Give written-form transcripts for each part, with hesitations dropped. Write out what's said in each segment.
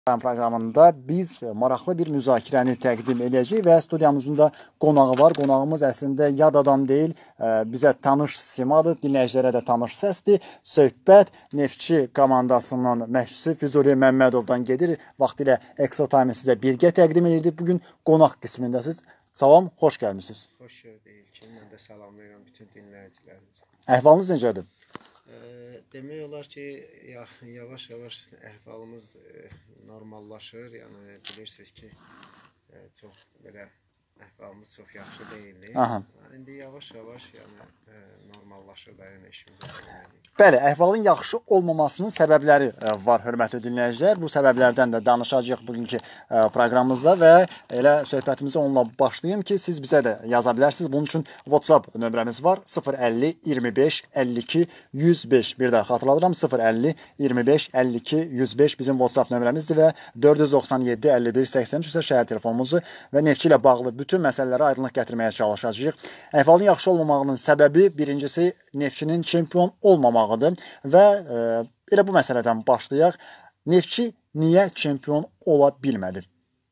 Proqramında biz maraqlı bir müzakirəni təqdim edəcəyik və studiyamızın da qonağı var. Qonağımız əslində yad adam deyil, bizə tanış simadır, dinləyicilərə də tanış səsdir. Söhbət Neftçi komandasının məşqçisi Füzuli Məmmədovdan gedir. Vaxtilə Extra Time sizə birgə təqdim edirdik. Bugün qonaq qismindəsiz. Salam, xoş gəlmisiniz. Xoş gördük. Mən də salamlayıram bütün dinləyicilərimizi. Əhvalınız necədir? Demək olar ki, yavaş-yavaş əhvalımız normallaşır. Yəni bilirsiniz ki, çox belə əhvalımız çox yaxşı deyildi. İndi yavaş-yavaş normallaşır da işimizə davam edirik. Bəli, əhvalın yaxşı olmamasının səbəbləri var, hörmətli dinləyicilər. Bu səbəblərdən də danışacağıq bugünkü proqramımızda və elə söhbətimizə onunla başlayayım ki, siz bizə də yaza bilərsiniz. Bunun üçün WhatsApp nömrəmiz var. 050 25 52 105. Bir daha xatırladıram. 050 25 52 105 bizim WhatsApp nömrəmizdir və 497 51 83 isə şəhər telefonumuzu və Neftçi ilə bağlı bütün məsələlərə aydınlıq gətirməyə çalışacağıq. Əhvalın yaxşı olmamağının səbəbi birincisi Neftçinin çempion olmamağıdır və elə bu məsələdən başlayaq. Neftçi niyə çempion ola bilmədi?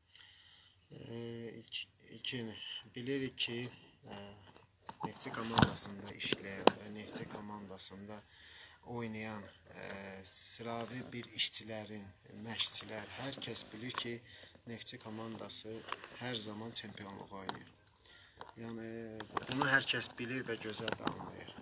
Bilirik ki, Neftçi komandasında işləyən və Neftçi komandasında oynayan sıravi bir işçilərin, məşqçilər, hər kəs bilir ki, Neftçi komandası hər zaman çempionluq oynayır. Yəni, bunu hər kəs bilir və gözəl də anlayır.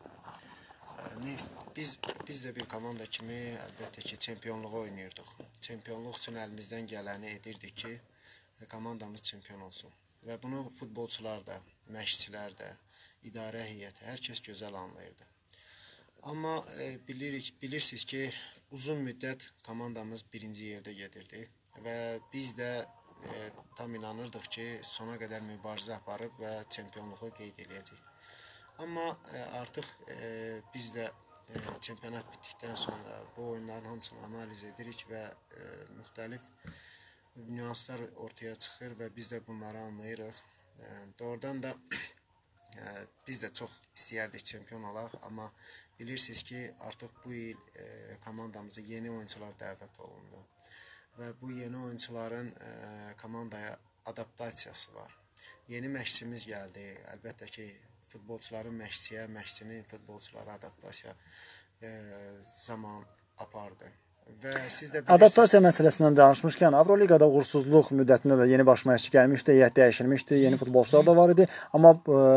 Biz də bir komanda kimi əlbəttə ki, çempionluğu oynayırdıq. Çempionluq üçün əlimizdən gələni edirdik ki, komandamız çempion olsun. Və bunu futbolçular da, məşqçilər də, idarə heyəti, hər kəs gözəl anlayırdı. Amma bilirsiniz ki, uzun müddət komandamız birinci yerdə gedirdi və biz də tam inanırdıq ki, sona qədər mübarizə aparıb və çempionluğu qeyd edəcəyik. Amma artıq biz də çempionat bitdikdən sonra bu oyunların hamısını analiz edirik və müxtəlif nüanslar ortaya çıxır və biz də bunları anlayırıq. Doğrudan da biz də çox istəyərdik çempion olaq, amma bilirsiniz ki, artıq bu il komandamıza yeni oyuncular dəvət olundu. Və bu yeni oyuncuların komandaya adaptasiyası var. Yeni məşqçimiz gəldi. Əlbəttə ki, futbolçuların məşqçiyə, məşqçinin futbolçulara adaptasiya zaman apardı. Və siz də bilirsiniz... Adaptasiya məsələsindən danışmışkən, Avroliqada uğursuzluq müddətində də yeni baş məşqçi gəlmişdi, heyət dəyişilmişdi, yeni futbolçular da var idi. Amma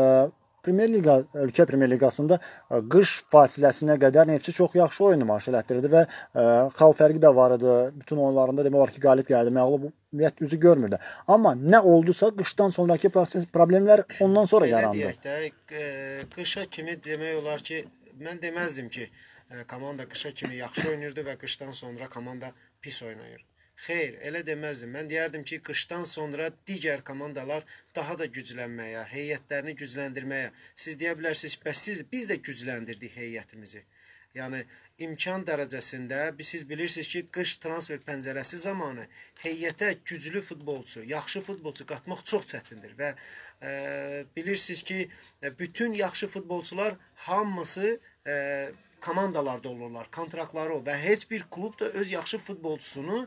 Ölkə Premyer Liqasında qış fasiləsinə qədər Neftçi çox yaxşı oyun nümayiş elətdirdi və xal fərqi də var idi. Bütün oyunlarında demək olar ki, qalib gəldi, məğlubiyyət üzü görmürdü. Amma nə oldusa, qışdan sonraki problemlər ondan sonra yarandı. Elə deyək də, qışa kimi demək olar ki, mən deməzdim ki, komanda qışa kimi yaxşı oynayırdı və qışdan sonra komanda pis oynayır. Xeyr, elə deməzdim. Mən deyərdim ki, qışdan sonra digər komandalar daha da güclənməyə, heyətlərini gücləndirməyə. Siz deyə bilərsiniz, biz də gücləndirdik heyətimizi. Yəni, imkan dərəcəsində, siz bilirsiniz ki, qış transfer pəncərəsi zamanı heyətə güclü futbolçu, yaxşı futbolçu qatmaq çox çətindir. Və bilirsiniz ki, bütün yaxşı futbolçular hamısı komandalarda olurlar, kontraktları o və heç bir klub da öz yaxşı futbolçusunu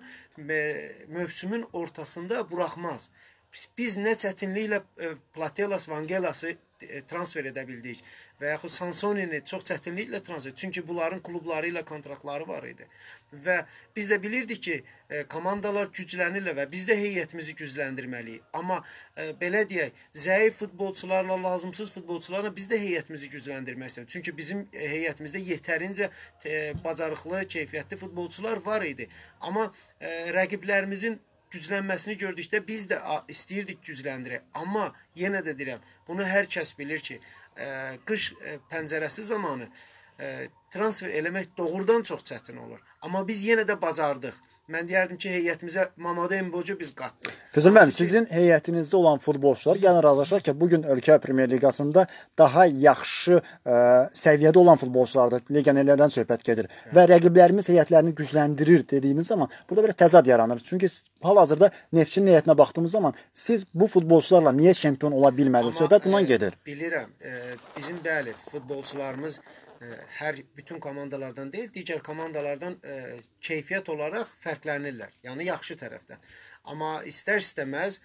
mövsümün ortasında buraxmaz. Biz nə çətinliklə Platelas, Vangelası transfer edə bildik və yaxud Sansonini çox çətinliklə transfer, çünki bunların klubları ilə kontraktları var idi. Və biz də bilirdik ki, komandalar güclənirlər və biz də heyətimizi gücləndirməliyik. Amma belə deyək, zəif futbolçularla, lazımsız futbolçularla biz də heyətimizi gücləndirmək istədik. Çünki bizim heyətimizdə yetərincə bacarıqlı, keyfiyyətli futbolçular var idi. Amma rəqiblərimizin güclənməsini gördükdə biz də istəyirdik gücləndirək. Amma yenə də deyirəm, bunu hər kəs bilir ki, qış pəncərəsi zamanı transfer eləmək doğrudan çox çətin olur. Amma biz yenə də bacardıq. Mən deyərdim ki, heyətimizə Mamadu Embocu biz qatdıq. Füzuli müəllim, sizin heyətinizdə olan futbolçular gəlin razılaşaq ki, bugün Ölkə Premyer Liqasında daha yaxşı səviyyədə olan futbolçulardır. Legionerlərdən söhbət gedir. Və rəqiblərimiz heyətlərini gücləndirir dediyimiz zaman burada biraz təzad yaranır. Çünki hal-hazırda Neftçinin heyətinə baxdığımız zaman siz bu futbolçularla niyə çempion ola bilmədiniz? Söhbət bundan gedir. Bilirəm, bizim bəli futbolçularımız bütün komandalardan deyil, digər komandalardan keyfiyyət olaraq fərqlənirlər. Yəni yaxşı tərəfdən. Amma istər-istəməz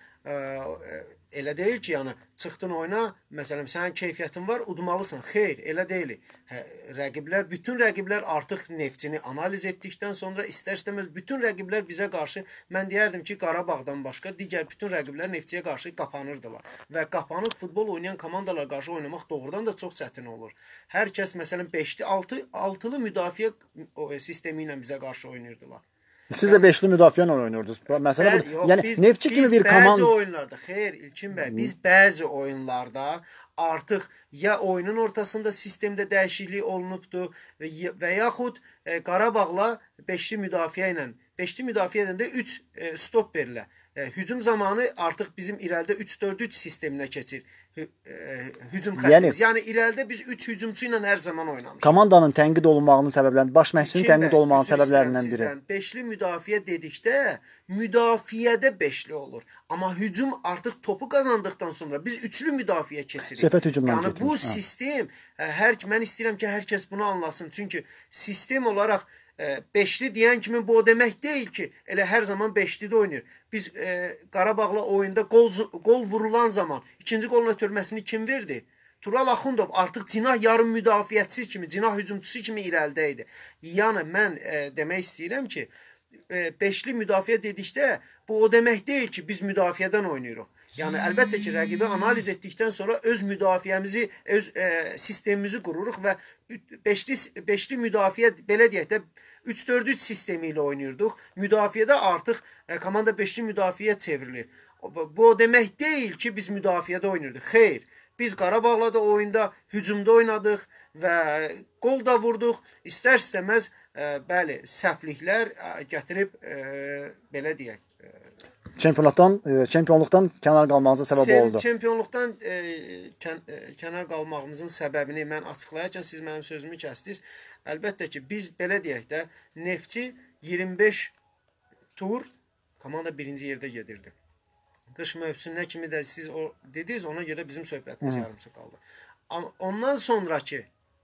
elə deyil ki, yəni çıxdın oyuna, məsələn, sənin keyfiyyətin var, udmalısan. Xeyr, elə deyil. Bütün rəqiblər artıq Neftçini analiz etdikdən sonra istər-istəməz bütün rəqiblər bizə qarşı, mən deyərdim ki, Qarabağdan başqa digər bütün rəqiblər Neftçiyə qarşı qapanırdılar. Və qapanıq futbol oynayan komandalar qarşı oynamaq doğrudan da çox çətin olur. Hər kəs, məsələn, 5-li, 6-lı müdafiə sistemi ilə bizə qarşı oynayırdılar. Siz də 5-li müdafiə ilə oynuyordunuz. Məsələ bu. Yəni Neftçi kimi bir komanda. Bəzi oyunlarda, xeyr İlkin bəy, biz bəzi oyunlarda artıq ya oyunun ortasında sistemdə dəyişiklik olunubdur və yaxud Qarabağla 5-li müdafiə ilə 5-li müdafiə edəndə 3 stopperlə hücum zamanı artıq bizim irəlidə 3-4-3 sisteminə keçir hücum xəttimiz. Yəni irəlidə biz 3 hücumçu ilə hər zaman oynamışıq. Komandanın tənqid olunmağının səbəblərindən, baş məşqçinin tənqid olunmağının səbəblərindən biri. 5-li müdafiə dedikdə müdafiədə 5-li olur. Amma hücum artıq topu qazandıqdan sonra biz 3-lü müdafiəyə keçirik. Söhbət hücumdan getmiş. Yəni bu sistem mən istəyirəm ki, hər kəs bunu anlasın. Çünki sistem olaraq 5-li deyən kimi bu o demək deyil ki, elə hər zaman 5-li də oynayır. Biz Qarabağla oyunda qol vurulan zaman ikinci qolun ötürməsini kim verdi? Tural Axundov artıq cinah yarım müdafiəçisi kimi, cinah hücumçusu kimi irəlidə idi. Yəni mən demək istəyirəm ki, 5-li müdafiə dedikdə bu o demək deyil ki, biz müdafiədən oynayırıq. Yəni əlbəttə ki, rəqibi analiz etdikdən sonra öz müdafiəmizi, öz sistemimizi qururuq və 5-li müdafiə, belə deyək də 3-4-3 sistemi ilə oynayırdıq. Müdafiədə artıq komanda 5-li müdafiəyə çevrilir. Bu o demək deyil ki, biz müdafiədə oynayırdıq. Xeyr, biz Qarabağla da oyunda, hücumda oynadıq və qol da vurduq. İstər-istəməz, bəli, səhvliklər gətirib, belə deyək, çempionluqdan kənar qalmağınıza səbəb oldu. Çempionluqdan kənar qalmağımızın səbəbini mən açıqlayarkən siz mənim sözümü kəsdiniz. Əlbəttə ki, biz belə deyək də, Neftçi 25 tur komanda birinci yerdə gedirdi. Qış mövsümünə kimi də siz dediniz, ona görə bizim söhbətimiz yarımçı qaldı. Amma ondan sonraki,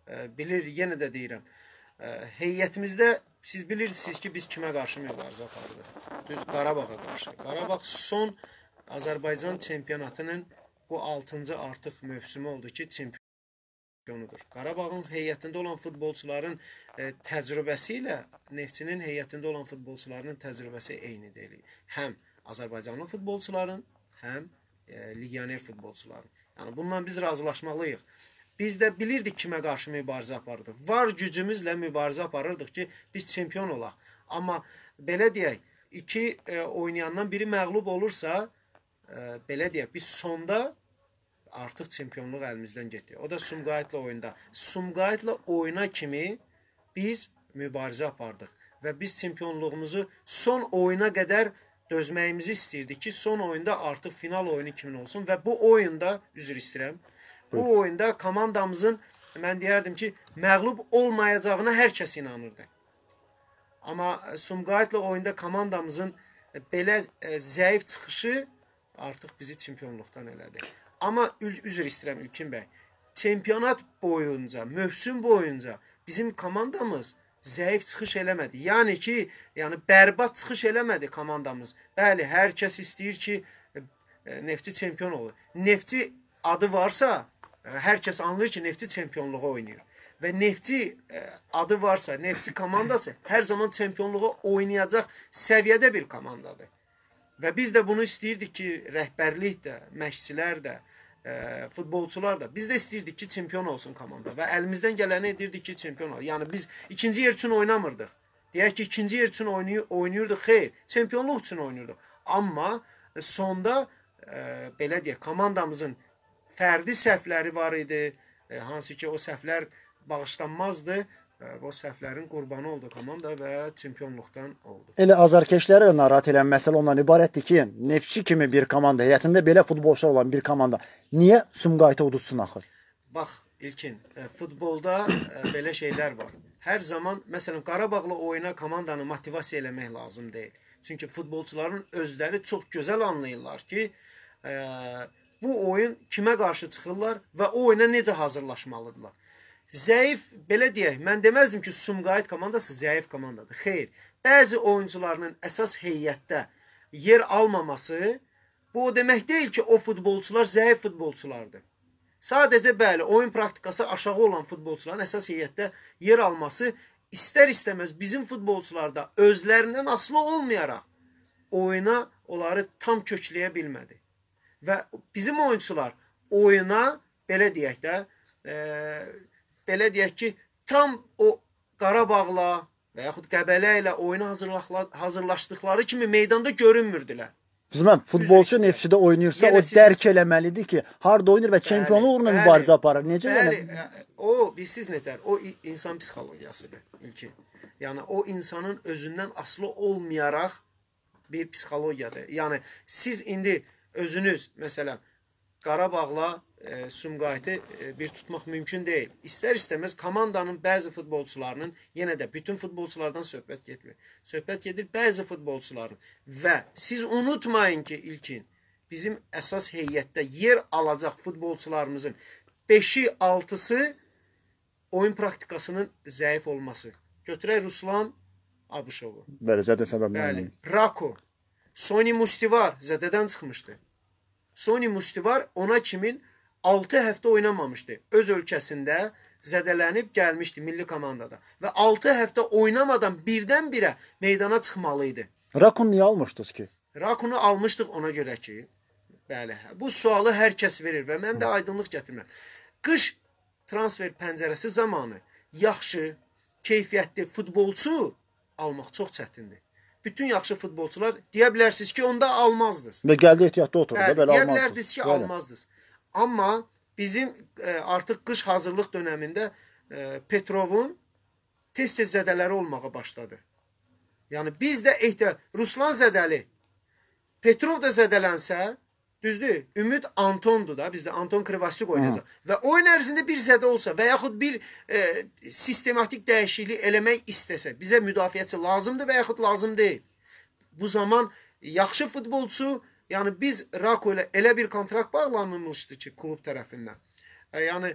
yenə də deyirəm, heyətimizdə siz bilirsiniz ki, biz kimə qarşı mübarizə apardıq? Düz Qarabağa qarşı. Qarabağ son Azərbaycan çempionatının bu 6-cı artıq mövsümü oldu ki, çempionudur. Qarabağın heyətində olan futbolçuların təcrübəsi ilə Neftçinin heyətində olan futbolçularının təcrübəsi eyni deyil. Həm Azərbaycanlı futbolçuların, həm legioner futbolçuların. Yəni bundan biz razılaşmalıyıq. Biz də bilirdik kimə qarşı mübarizə aparırdıq. Var gücümüzlə mübarizə aparırdıq ki, biz çempion olaq. Amma belə deyək, iki oynayandan biri məğlub olursa, belə deyək, biz sonda artıq çempionluq əlimizdən getdi. O da Sumqayıtla oyunda. Sumqayıtla oyuna kimi biz mübarizə apardıq. Və biz çempionluğumuzu son oyuna qədər dözməyimizi istəyirdik ki, son oyunda artıq final oyunu kimin olsun. Və bu oyunda, üzr istəyirəm, bu oyunda komandamızın, mən deyərdim ki, məğlub olmayacağına hər kəs inanırdı. Amma Sumqayıtla oyunda komandamızın belə zəif çıxışı artıq bizi çempionluqdan elədi. Amma üzr istəyirəm İlkin bəy, çempionat boyunca, mövsüm boyunca bizim komandamız zəif çıxış eləmədi. Yəni ki, bərbad çıxış eləmədi komandamız. Bəli, hər kəs istəyir ki, Neftçi çempion olur. Neftçi adı varsa, hər kəs anlayır ki, Neftçi çempionluğa oynayır. Və Neftçi adı varsa, Neftçi komandası hər zaman çempionluğa oynayacaq səviyyədə bir komandadır. Və biz də bunu istəyirdik ki, rəhbərlik də, məşqçilər də, futbolçular da, biz də istəyirdik ki, çempion olsun komanda və əlimizdən gələni edirdik ki, çempion olsun. Yəni biz ikinci yer üçün oynamırdıq. Deyək ki, ikinci yer üçün oynayırdıq, xeyr, çempionluq üçün oynayırdıq. Amma sonda, belə deyək, komandamızın fərdi səhvləri var idi, hansı ki, o səhvlər bağışlanmazdı. O səhvlərin qurbanı oldu komanda və çempionluqdan oldu. Elə azarkeşləri də narahat edən məsələ ondan ibarətdir ki, Neftçi kimi bir komanda, heyətində belə futbolçular olan bir komanda niyə Sumqayıta uduzsun axı? Bax, İlkin, futbolda belə şeylər var. Hər zaman, məsələn, Qarabağla oyuna komandanı motivasiya eləmək lazım deyil. Çünki futbolçuların özləri çox gözəl anlayırlar ki, bu oyun kimə qarşı çıxırlar və o oyuna necə hazırlaşmalıdırlar. zəif, belə deyək, mən deməzdim ki, Sumqayıt komandası zəif komandadır. Xeyr, bəzi oyuncularının əsas heyətdə yer almaması bu o demək deyil ki, o futbolçular zəif futbolçulardır. Sadəcə bəli, oyun praktikası aşağı olan futbolçuların əsas heyətdə yer alması istər-istəməz bizim futbolçularda özlərindən asılı olmayaraq oyuna onları tam kökləyə bilmədi. Və bizim oyuncular oyuna, belə deyək də, belə deyək ki, tam o Qarabağla və yaxud Qəbələ ilə oyuna hazırlaşdıqları kimi meydanda görünmürdülər. Düzdür, futbolçu Neftçidə oynayırsa o dərk eləməlidir ki, harda oynayır və çempionluq uğruna mübarizə aparır. Necə yəni? O, bilsiz nətər, o insan psixologiyasıdır ilkin. Yəni, o insanın özündən asılı olmayaraq bir psixologiyadır. Yəni, siz indi özünüz, məsələn, Qarabağla Sumqayıtı bir tutmaq mümkün deyil. İstər-istəməz komandanın bəzi futbolçularının, yenə də bütün futbolçulardan söhbət getmir. Söhbət gedir bəzi futbolçuların və siz unutmayın ki, ilkin, bizim əsas heyətdə yer alacaq futbolçularımızın 5-i, 6-sı oyun praktikasının zəif olması. Götürək Ruslan Abışovu. Bəli, zədə səbəbləri. Bəli, Rako, Soni Mustivar zədədən çıxmışdı. Soni Mustivar ona kimin 6 həftə oynamamışdı. Öz ölkəsində zədələnib gəlmişdi milli komandada. Və 6 həftə oynamadan birdən-birə meydana çıxmalıydı. Rakunu niyə almışdınız ki? Rakunu almışdıq ona görə ki, bəli, bu sualı hər kəs verir və mən də aydınlıq gətirmirəm. Qış transfer pəncərəsi zamanı yaxşı, keyfiyyətli futbolçu almaq çox çətindir. Bütün yaxşı futbolçular deyə bilərsiniz ki, onda almazdınız. Və gəldi ehtiyatda oturdu da belə almazdınız. almazdınız. Deyə bilərdiniz ki, almazdınız. Amma bizim artıq qış hazırlıq dönəmində Petrovun tez-tez zədələri olmağa başladı. Yəni biz də Ruslan zədəli, Petrov da zədələnsə, düzdür, ümid Antondur da, bizdə Anton Krivasyuk oynayacaq. Və oyun ərzində bir zədə olsa və yaxud bir sistematik dəyişiklik eləmək istəsə, bizə müdafiəçi lazımdır və yaxud lazım deyil. Bu zaman yaxşı futbolçu, yəni biz Rako ilə elə bir kontrakt bağlanılmışdı ki, klub tərəfindən. Yəni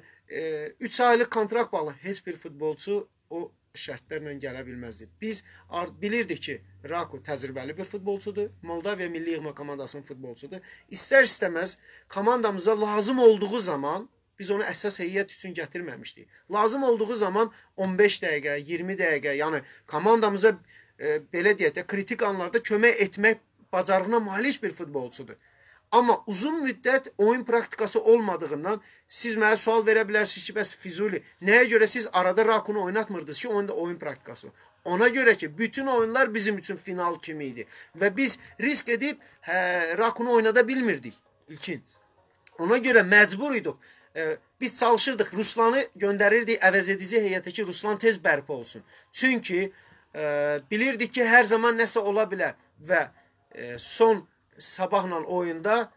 3 aylıq kontrakt bağlı heç bir futbolçu o şərtlərlə gələ bilməzdi. Biz bilirdik ki, Rako təcrübəli bir futbolçudur, Moldaviya milli yığma komandasının futbolçudur. İstər-istəməz komandamıza lazım olduğu zaman biz onu əsas heyət üçün gətirməmişdik. Lazım olduğu zaman 15 dəqiqə, 20 dəqiqə, yəni komandamıza belə deyək də kritik anlarda kömək etmək bacarığına malik bir futbolçudur. Amma uzun müddət oyun praktikası olmadığından siz mənə sual verə bilərsiniz ki, bəs Füzuli, nəyə görə siz arada Rakunu oynatmırdınız ki, oyunda oyun praktikası var? Ona görə ki, bütün oyunlar bizim üçün final kimi idi. Və biz risk edib Rakunu oynada bilmirdik ilkin. Ona görə məcbur idik. Biz çalışırdıq, Ruslanı göndərirdik əvəz edici heyətə ki, Ruslan tez bərpa olsun. Çünki bilirdik ki, hər zaman nəsə ola bilər və son Sabahla oyunda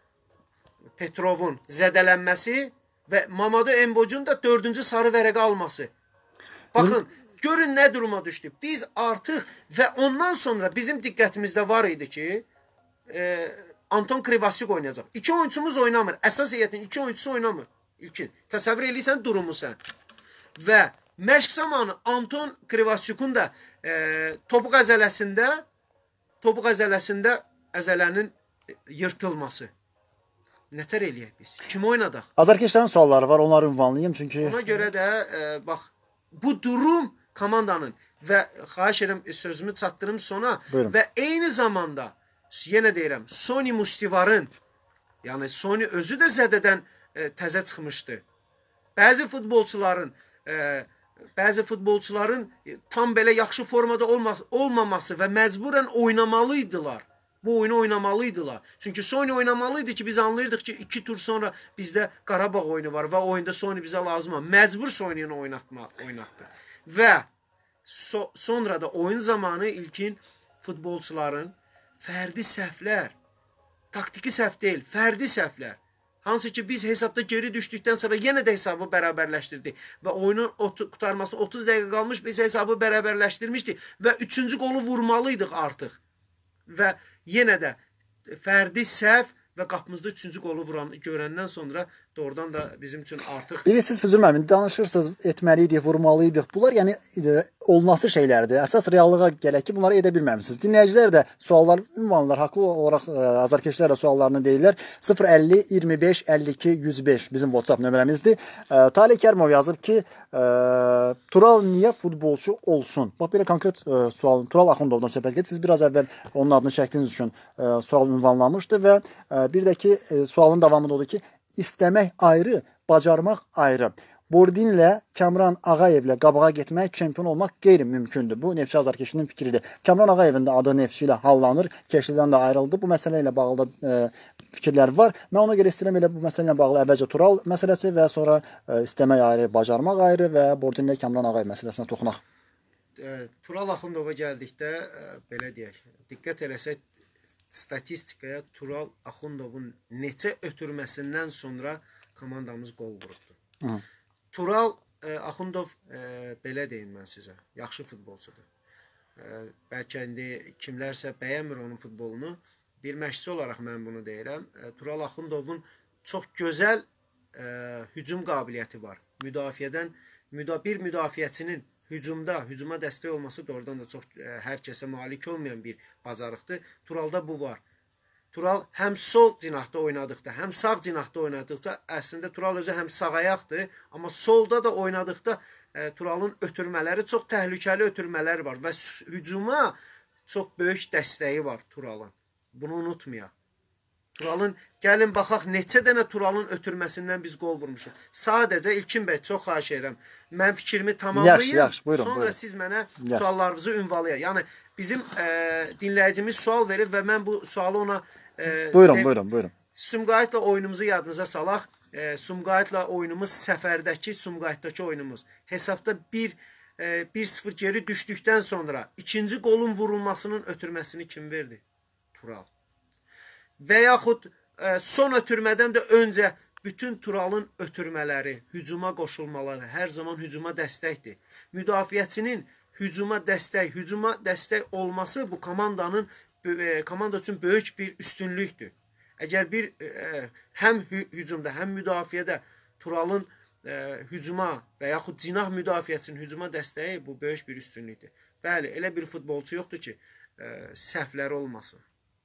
Petrovun zədələnməsi və Mamadou Embocun da 4-cü sarı vərəqə alması. Baxın, görün nə duruma düşdü. Biz artıq və ondan sonra bizim diqqətimizdə var idi ki, Anton Krivasyuk oynayacaq. 2 oyuncumuz oynamır. Əsas heyətin 2 oyuncusu oynamır. İlkin. Təsəvvür eləyirsən durumu sən. Və məşq zamanı Anton Krivasyukun da topuq əzələsində əzələnin yırtılması. Nətər eləyək biz? Kim oynadaq? Azərkeşlərin sualları var, onları ünvanlayayım çünki... Ona görə də, bax, bu durum komandanın və xahiş edirəm sözümü çatdırım sona. Buyurun. Və eyni zamanda, yenə deyirəm, Soni Mustivarın, yəni Soni özü də zədədən təzə çıxmışdı. Bəzi futbolçuların tam belə yaxşı formada olmaması və məcburən oynamalıydılar. Bu oyunu oynamalıydılar. Çünki Soni oynamalıydı ki, biz anlayırdıq ki, 2 tur sonra bizdə Qarabağ oyunu var və oyunda Soni bizə lazımdır. Məcbur Soni'ni oynatdı. Və sonra da oyun zamanı ilkin futbolçuların fərdi səhvlər, taktiki səhv deyil, fərdi səhvlər. Hansı ki, biz hesabda geri düşdükdən sonra yenə də hesabı bərabərləşdirdik. Və oyunun qutarmasına 30 dəqiqə qalmış, biz hesabı bərabərləşdirmişdik və 3-cü qolu vurmalıydıq artıq. Və yenə də fərdi səhv və qapımızda 3-cü qolu görəndən sonra Doğrudan da bizim üçün artıq Bilirsiniz Füzuli müəllim, danışırsınız, etməliydik, vurmalıydıq. Bunlar yəni olması şeylərdir. Əsas reallığa gələk ki, bunları edə bilməmisiniz. Dinləyicilər də suallar ünvanlar, haqlı olaraq azarkeşlər də suallarını deyirlər. 050 25 52 105 bizim WhatsApp nömrəmizdir. Talih Kərimov yazıb ki, Tural niyə futbolçu olsun? Bax, belə konkret sual Tural Axundovdan söhbət gedir. Siz biraz əvvəl onun adını çəkdiyiniz üçün sual ünvanlamışdı və bir də ki, sualın davamında odur ki, İstəmək ayrı, bacarmaq ayrı. Bordinlə Kamran Ağayevlə qabağa getmək, çempion olmaq qeyri-mümkündür. Bu Neftçi azarkeşinin fikridir. Kamran Ağayevin də adı Neftçi ilə hallanır. Keşlidən də ayrıldı. Bu məsələ ilə bağlı fikirlər var. Mən ona görə istəyirəm elə bu məsələ ilə bağlı əvvəlcə Tural məsələsi və sonra istəmək ayrı, bacarmaq ayrı və Bordinlə Kamran Ağayev məsələsinə toxunaq. Tural Axundova gəldikdə belə deyək, diqqət eləsək statistikaya Tural Axundovun neçə ötürməsindən sonra komandamız qol vurubdur. Tural Axundov belə deyim mən sizə, yaxşı futbolçudur. Bəlkə indi kimlərsə bəyənmir onun futbolunu. Bir məşqçi olaraq mən bunu deyirəm. Tural Axundovun çox gözəl hücum qabiliyyəti var. Müdafiədən bir müdafiəçinin hücuma dəstək olması doğrudan da çox hər kəsə malik olmayan bir bacarıqdır. Turalda bu var. Tural həm sol cinahda oynadıqda, həm sağ cinahda oynadıqda əslində Tural özü həm sağ ayaqdır, amma solda da oynadıqda Turalın ötürmələri çox təhlükəli ötürmələri var və hücuma çox böyük dəstəyi var Turalın. Bunu unutmayaq. Turalın, gəlin baxaq, neçə dənə Turalın ötürməsindən biz qol vurmuşuq. Sadəcə İlkin bəy, çox xahiş edirəm. Mən fikrimi tamamlayayım. Yaxşı, buyurun. Sonra buyurun. siz mənə suallarınızı ünvalayın. Yəni, bizim dinləyicimiz sual verir və mən bu sualı ona... Buyurun. Sumqayıtla oyunumuzu yadınıza salaq. Sumqayıtla oyunumuz səfərdəki Sumqayıtdakı oyunumuz. Hesabda 1-0 geri düşdükdən sonra ikinci qolun vurulmasının ötürməsini kim verdi? Tural. Və yaxud son ötürmədən də öncə bütün Turalın ötürmələri, hücuma qoşulmaları hər zaman hücuma dəstəkdir. Müdafiəçinin hücuma dəstək olması bu komanda üçün böyük bir üstünlükdür. Əgər həm hücumda, həm müdafiədə Turalın hücuma və yaxud cinah müdafiəçinin hücuma dəstəyi bu böyük bir üstünlükdür. Bəli, elə bir futbolçu yoxdur ki, səhvləri olmasın.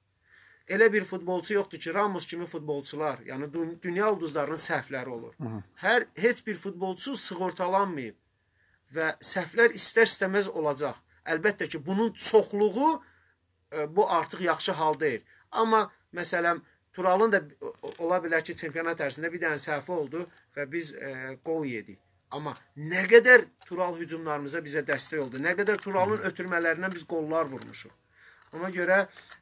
Elə bir futbolçu yoxdur ki, Ramos kimi futbolçular, yəni dünya ulduzlarının səhvləri olur. Heç bir futbolçu sığortalanmayıb və səhvlər istər-istəməz olacaq. Əlbəttə ki, bunun çoxluğu bu artıq yaxşı hal deyil. Amma məsələn, Turalın da ola bilər ki, çempionat ərzində bir dənə səhvi oldu və biz qol yedik. Amma nə qədər Tural hücumlarımıza bizə dəstək oldu, nə qədər Turalın ötürmələrindən biz qollar vurmuşuq. Ona görə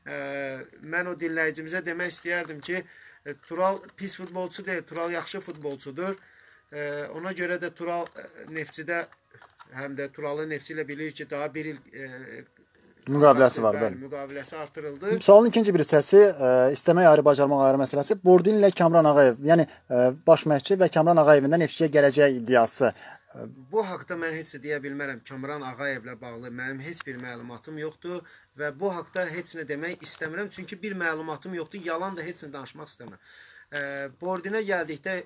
mən o dinləyicimizə demək istəyərdim ki, Tural pis futbolçu deyil, Tural yaxşı futbolçudur. Ona görə də Tural Neftçidə, həm də Turalın Neftçi ilə bilir ki, daha bir il müqaviləsi var. Müqaviləsi artırıldı. Sualın ikinci bir hissəsi istəmək ayrı, bacarmaq ayrı məsələsi. Bordin ilə Kamran Ağayev, yəni baş məşqçi və Kamran Ağayevin də Neftçiyə gələcək iddiası. Bu haqda mən heç nə deyə bilmərəm. Kamran Ağayevlə bağlı mənim heç bir məlumatım yoxdur və bu haqda heç nə demək istəmirəm. Çünki bir məlumatım yoxdur, yalan da heç nə danışmaq istəmirəm. Bordinə gəldikdə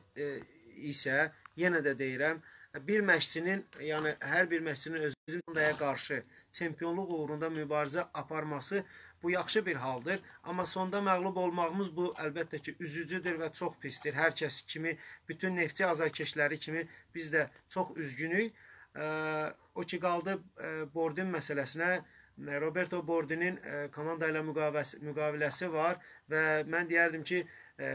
isə yenə də deyirəm, bir məşqçinin, yəni hər bir məşqçinin özü komandaya qarşı çempionluq uğrunda mübarizə aparması bu yaxşı bir haldır. Amma sonda məğlub olmağımız bu əlbəttə ki, üzücüdür və çox pisdir. Hər kəs kimi, bütün Neftçi azarkeşləri kimi biz də çox üzgünük. O ki, qaldı Bordin məsələsinə. Roberto Bordinin komanda ilə müqaviləsi var və mən deyərdim ki,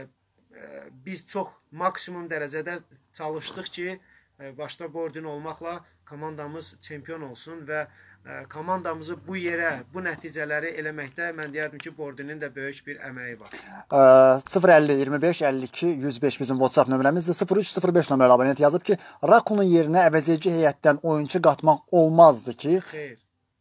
biz çox maksimum dərəcədə çalışdıq ki, başda Bordin olmaqla komandamız çempion olsun və komandamızı bu yerə, bu nəticələri eləməkdə mən deyərdim ki, Bordinin də böyük bir əməyi var. 050 25 52 105 bizim WhatsApp nömrəmizdir. 0305 nömrəli abonent yazıb ki, Rakunun yerinə əvəzedici heyətdən oyuncu qatmaq olmazdı ki? Xeyr.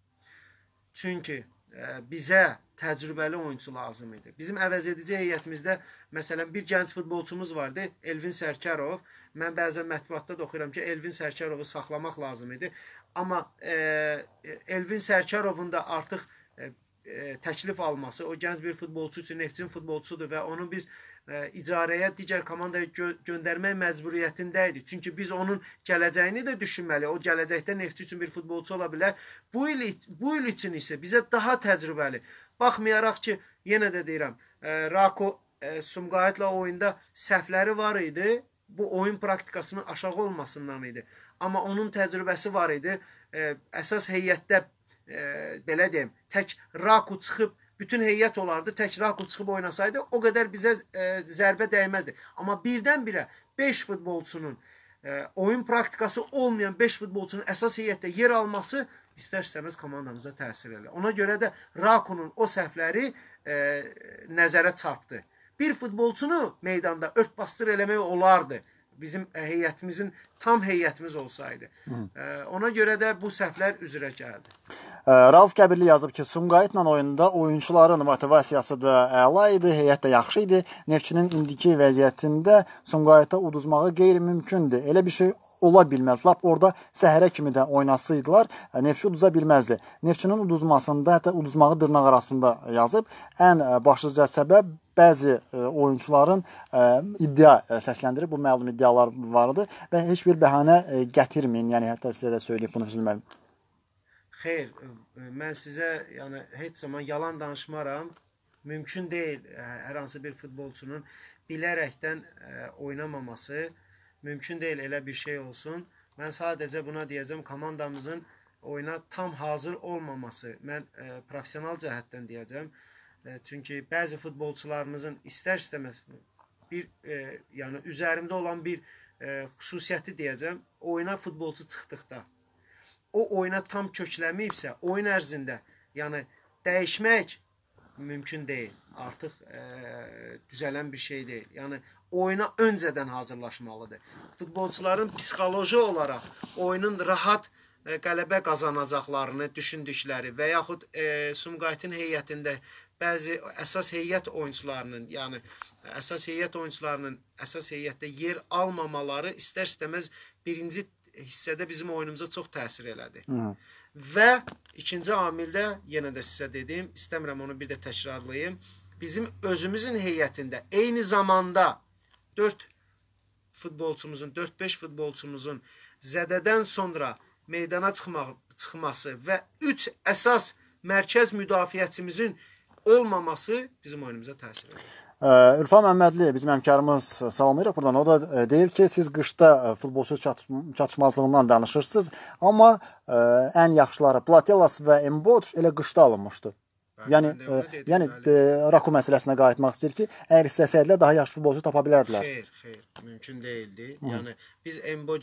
Çünki bizə təcrübəli oyuncu lazım idi. Bizim əvəzedici heyətimizdə məsələn bir gənc futbolçumuz vardı, Elvin Sərkarov. Mən bəzən mətbuatda da oxuyuram ki, Elvin Sərkarovu saxlamaq lazım idi. Amma Elvin Sərkarovun da artıq təklif alması, o gənc bir futbolçu üçün Neftçinin futbolçusudur və onu biz icarəyə digər komandaya göndərmək məcburiyyətində idi. Çünki biz onun gələcəyini də düşünməliyik. O gələcəkdə Neftçi üçün bir futbolçu ola bilər. Bu il üçün isə bizə daha təcrübəli. Baxmayaraq ki, yenə də deyirəm, Rako Sumqayıtla oyunda səhvləri var idi. Bu oyun praktikasının aşağı olmasından idi. Amma onun təcrübəsi var idi. Əsas heyətdə belə deyim, tək Raku çıxıb, bütün heyət olardı, tək Raku çıxıb oynasaydı, o qədər bizə zərbə dəyməzdi. Amma birdən-birə 5 futbolçunun, oyun praktikası olmayan 5 futbolçunun əsas heyətdə yer alması istər-istəməz komandamıza təsir edir. Ona görə də Rakunun o səhvləri nəzərə çarpdı. Bir futbolçunu meydanda ört-bastır eləmək olardı. Bizim heyətimizin tam heyətimiz olsaydı. Ona görə də bu səhvlər üzrə gəldi. Rauf Qəbirli yazıb ki, Sumqayıtla oyunda oyunçuların motivasiyası da əla idi, heyət də yaxşı idi. Neftçinin indiki vəziyyətində Sumqayıta uduzmağı qeyri-mümkündür. Elə bir şey ola bilməz. Lap orada səhərə kimi də oynasaydılar, Neftçi uduza bilməzdi. Neftçinin uduzmasında, hətta uduzmağı dırnaq arasında yazıb. Ən başlıca səbəb bəzi oyunçuların iddia səsləndirib. Bu məlum iddialar vardı və heç bir bəhanə gətirməyin. Yəni hətta sizə də söyləyib bunu üzülməliyim. Xeyr, mən sizə yəni heç zaman yalan danışmaram. Mümkün deyil hər hansı bir futbolçunun bilərəkdən oynamaması. Mümkün deyil elə bir şey olsun. Mən sadəcə buna deyəcəm, komandamızın oyuna tam hazır olmaması. Mən professional cəhətdən deyəcəm. Çünki bəzi futbolçularımızın istər-istəməz bir yəni üzərimdə olan bir xüsusiyyəti deyəcəm. Oyuna futbolçu çıxdıqda o oyuna tam köklənməyibsə, oyun ərzində yəni dəyişmək mümkün deyil. Artıq düzələn bir şey deyil. Yəni oyuna öncədən hazırlaşmalıdır. Futbolçuların psixoloji olaraq oyunun rahat qələbə qazanacaqlarını düşündükləri və yaxud Sumqayıtın heyətində bəzi əsas heyət oyunçularının, yəni əsas heyətdə yer almamaları istər-istəməz birinci hissədə bizim oyunumuza çox təsir elədi. Və ikinci amildə yenə də sizə dedim, istəmirəm onu bir də təkrarlayım. Bizim özümüzün heyətində eyni zamanda 4-5 futbolçumuzun zədədən sonra meydana çıxması və 3 əsas mərkəz müdafiəçimizin olmaması bizim oyunumuza təsir edir. Ürfan Məmmədli, bizim həmkarımız salamlayırıq buradan. O da deyir ki, siz qışda futbolçu çatışmazlığından danışırsınız, amma ən yaxşıları Platelas və Emboç elə qışda alınmışdı. Yəni Raku məsələsinə qayıtmaq istəyir ki, əgər istəsəydilər daha yaxşı futbolçu tapa bilərdilər. Xeyr, mümkün deyildi. Yəni biz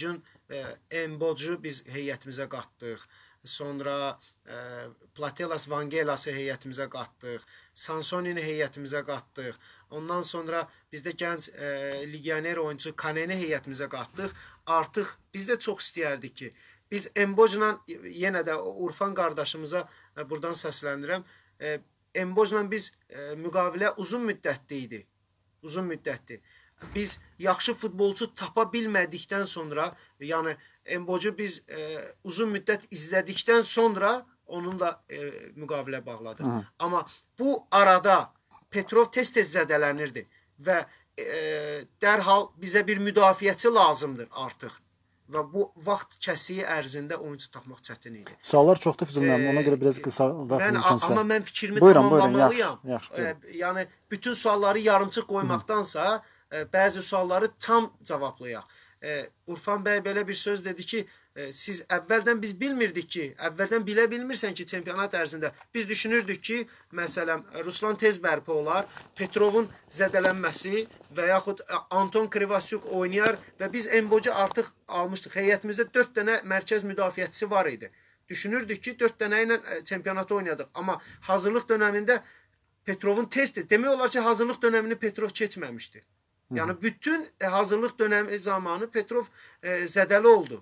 Embocu biz heyətimizə qatdıq. Sonra Platelas Vangelası heyətimizə qatdıq. Sansonini heyətimizə qatdıq. Ondan sonra bizdə gənc legioner oyuncu Kaneni heyətimizə qatdıq. Artıq biz də çox istəyərdik ki, biz Embocla yenə də Urfan qardaşımıza buradan səsləndirəm. Embocla biz müqavilə uzun müddətli idi. Uzun müddətli. Biz yaxşı futbolçu tapa bilmədikdən sonra, yəni Embocu biz uzun müddət izlədikdən sonra onunla müqavilə bağladıq. Amma bu arada Petrov tez-tez zədələnirdi və dərhal bizə bir müdafiəçi lazımdır artıq. Və bu vaxt kəsiyi ərzində oyuncu tapmaq çətin idi. Suallar çoxdur Füzuləm, ona görə biraz qısa da mümkünsə. Amma mən fikrimi tamamlamalıyam. Yaxşı. Yəni bütün sualları yarımçıq qoymaqdansa bəzi sualları tam cavablayaq. Urfan bəy belə bir söz dedi ki, siz əvvəldən biz bilmirdik ki, əvvəldən bilə bilmirsən ki, çempionat ərzində biz düşünürdük ki, məsələn, Ruslan tez bərpa olar, Petrovun zədələnməsi və yaxud Anton Krivasyuk oynayar və biz Embocu artıq almışdıq. Heyətimizdə 4 dənə mərkəz müdafiəçisi var idi. Düşünürdük ki, 4 dənə ilə çempionatı oynadıq. Amma hazırlıq dönəmində Petrovun tezdir. Demək olar ki, hazırlıq dönəmini Petrov keçməmişdi. Yəni bütün hazırlıq dönəmi zamanı Petrov zədəli oldu.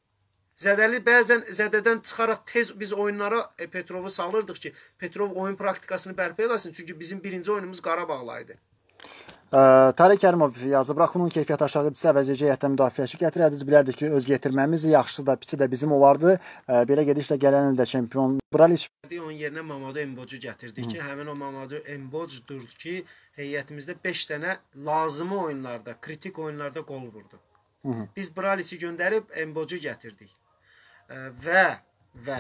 Bəzən zədədən çıxaraq tez biz oyunlara Petrovu salırdıq ki, Petrov oyun praktikasını bərpa eləsin. Çünki bizim birinci oyunumuz Qarabağla idi. Tarık Kərimov yazıb, Rakunun keyfiyyəti aşağı idisə əvəzedici heyətdən müdafiəçi gətirərdiniz. Bilərdik ki, öz yetirməmiz yaxşısı da, pisi də bizim olardı. Belə gedişlə gələn ildə çempion Braliç. Onun yerinə Mamadou Embocu gətirdik ki, həmin o Mamadou Embocdur ki, heyətimizdə 5 dənə lazımi oyunlarda, kritik oyunlarda qol vurdu. Biz Braliçi göndərib Embocu gətirdik. Və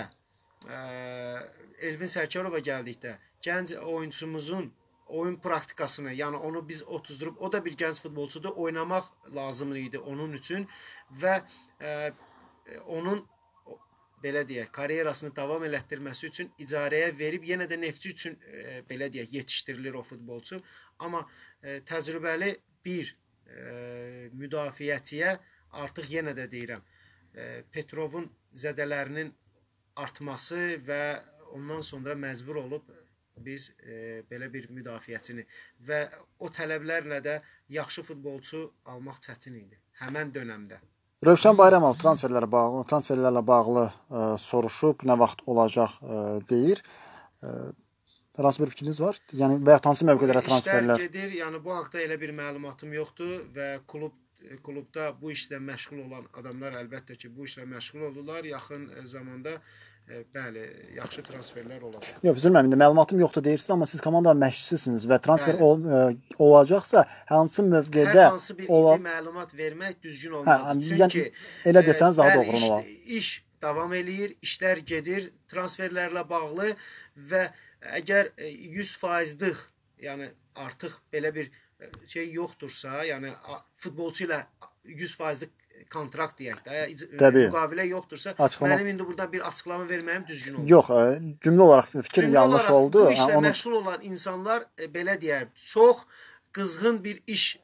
Elvin Sərkarova gəldikdə gənc oyuncumuzun oyun praktikasını, yəni onu biz otuzdurup, o da bir gənc futbolçudur, oynamaq lazım idi onun üçün və onun belə deyək, karyerasını davam elətdirməsi üçün icarəyə verib, yenə də Neftçi üçün belə deyək, yetişdirilir o futbolçu. Amma təcrübəli bir müdafiəçiyə artıq yenə də deyirəm, Petrovun zədələrinin artması və ondan sonra məcbur olub biz belə bir müdafiəçini və o tələblərlə də yaxşı futbolçu almaq çətin idi həmən dönəmdə. Rövşən Bayramov transferlərlə bağlı soruşub, nə vaxt olacaq deyir. Hansı bir fikriniz var? Yəni və ya hansı mövqelərə transferlər? İşlər gedir, yəni bu haqda elə bir məlumatım yoxdur və klubda bu işlə məşğul olan adamlar əlbəttə ki, bu işlə məşğul oldular. Yaxın zamanda bəli, yaxşı transferlər olacaq. Yox, Füzuli müəllim, məlumatım yoxdur deyirsiniz, amma siz komanda məşqçisiniz və transfer olacaqsa hansı mövqedə hər hansı bir illi məlumat vermək düzgün olmaz. Çünki elə desəniz daha doğru olar. İş davam eləyir, işlər gedir transferlərlə bağlı və əgər 100%'lik, yəni artıq belə bir şey yoxdursa, yəni futbolçu ilə 100%'lik kontrakt deyək də, müqavilə yoxdursa, mənim indi burada bir açıqlama verməyim düzgün olur. Yox, cümlə olaraq fikir yanlış oldu. Bu işlə məşğul olan insanlar, belə deyər, çox qızğın bir iş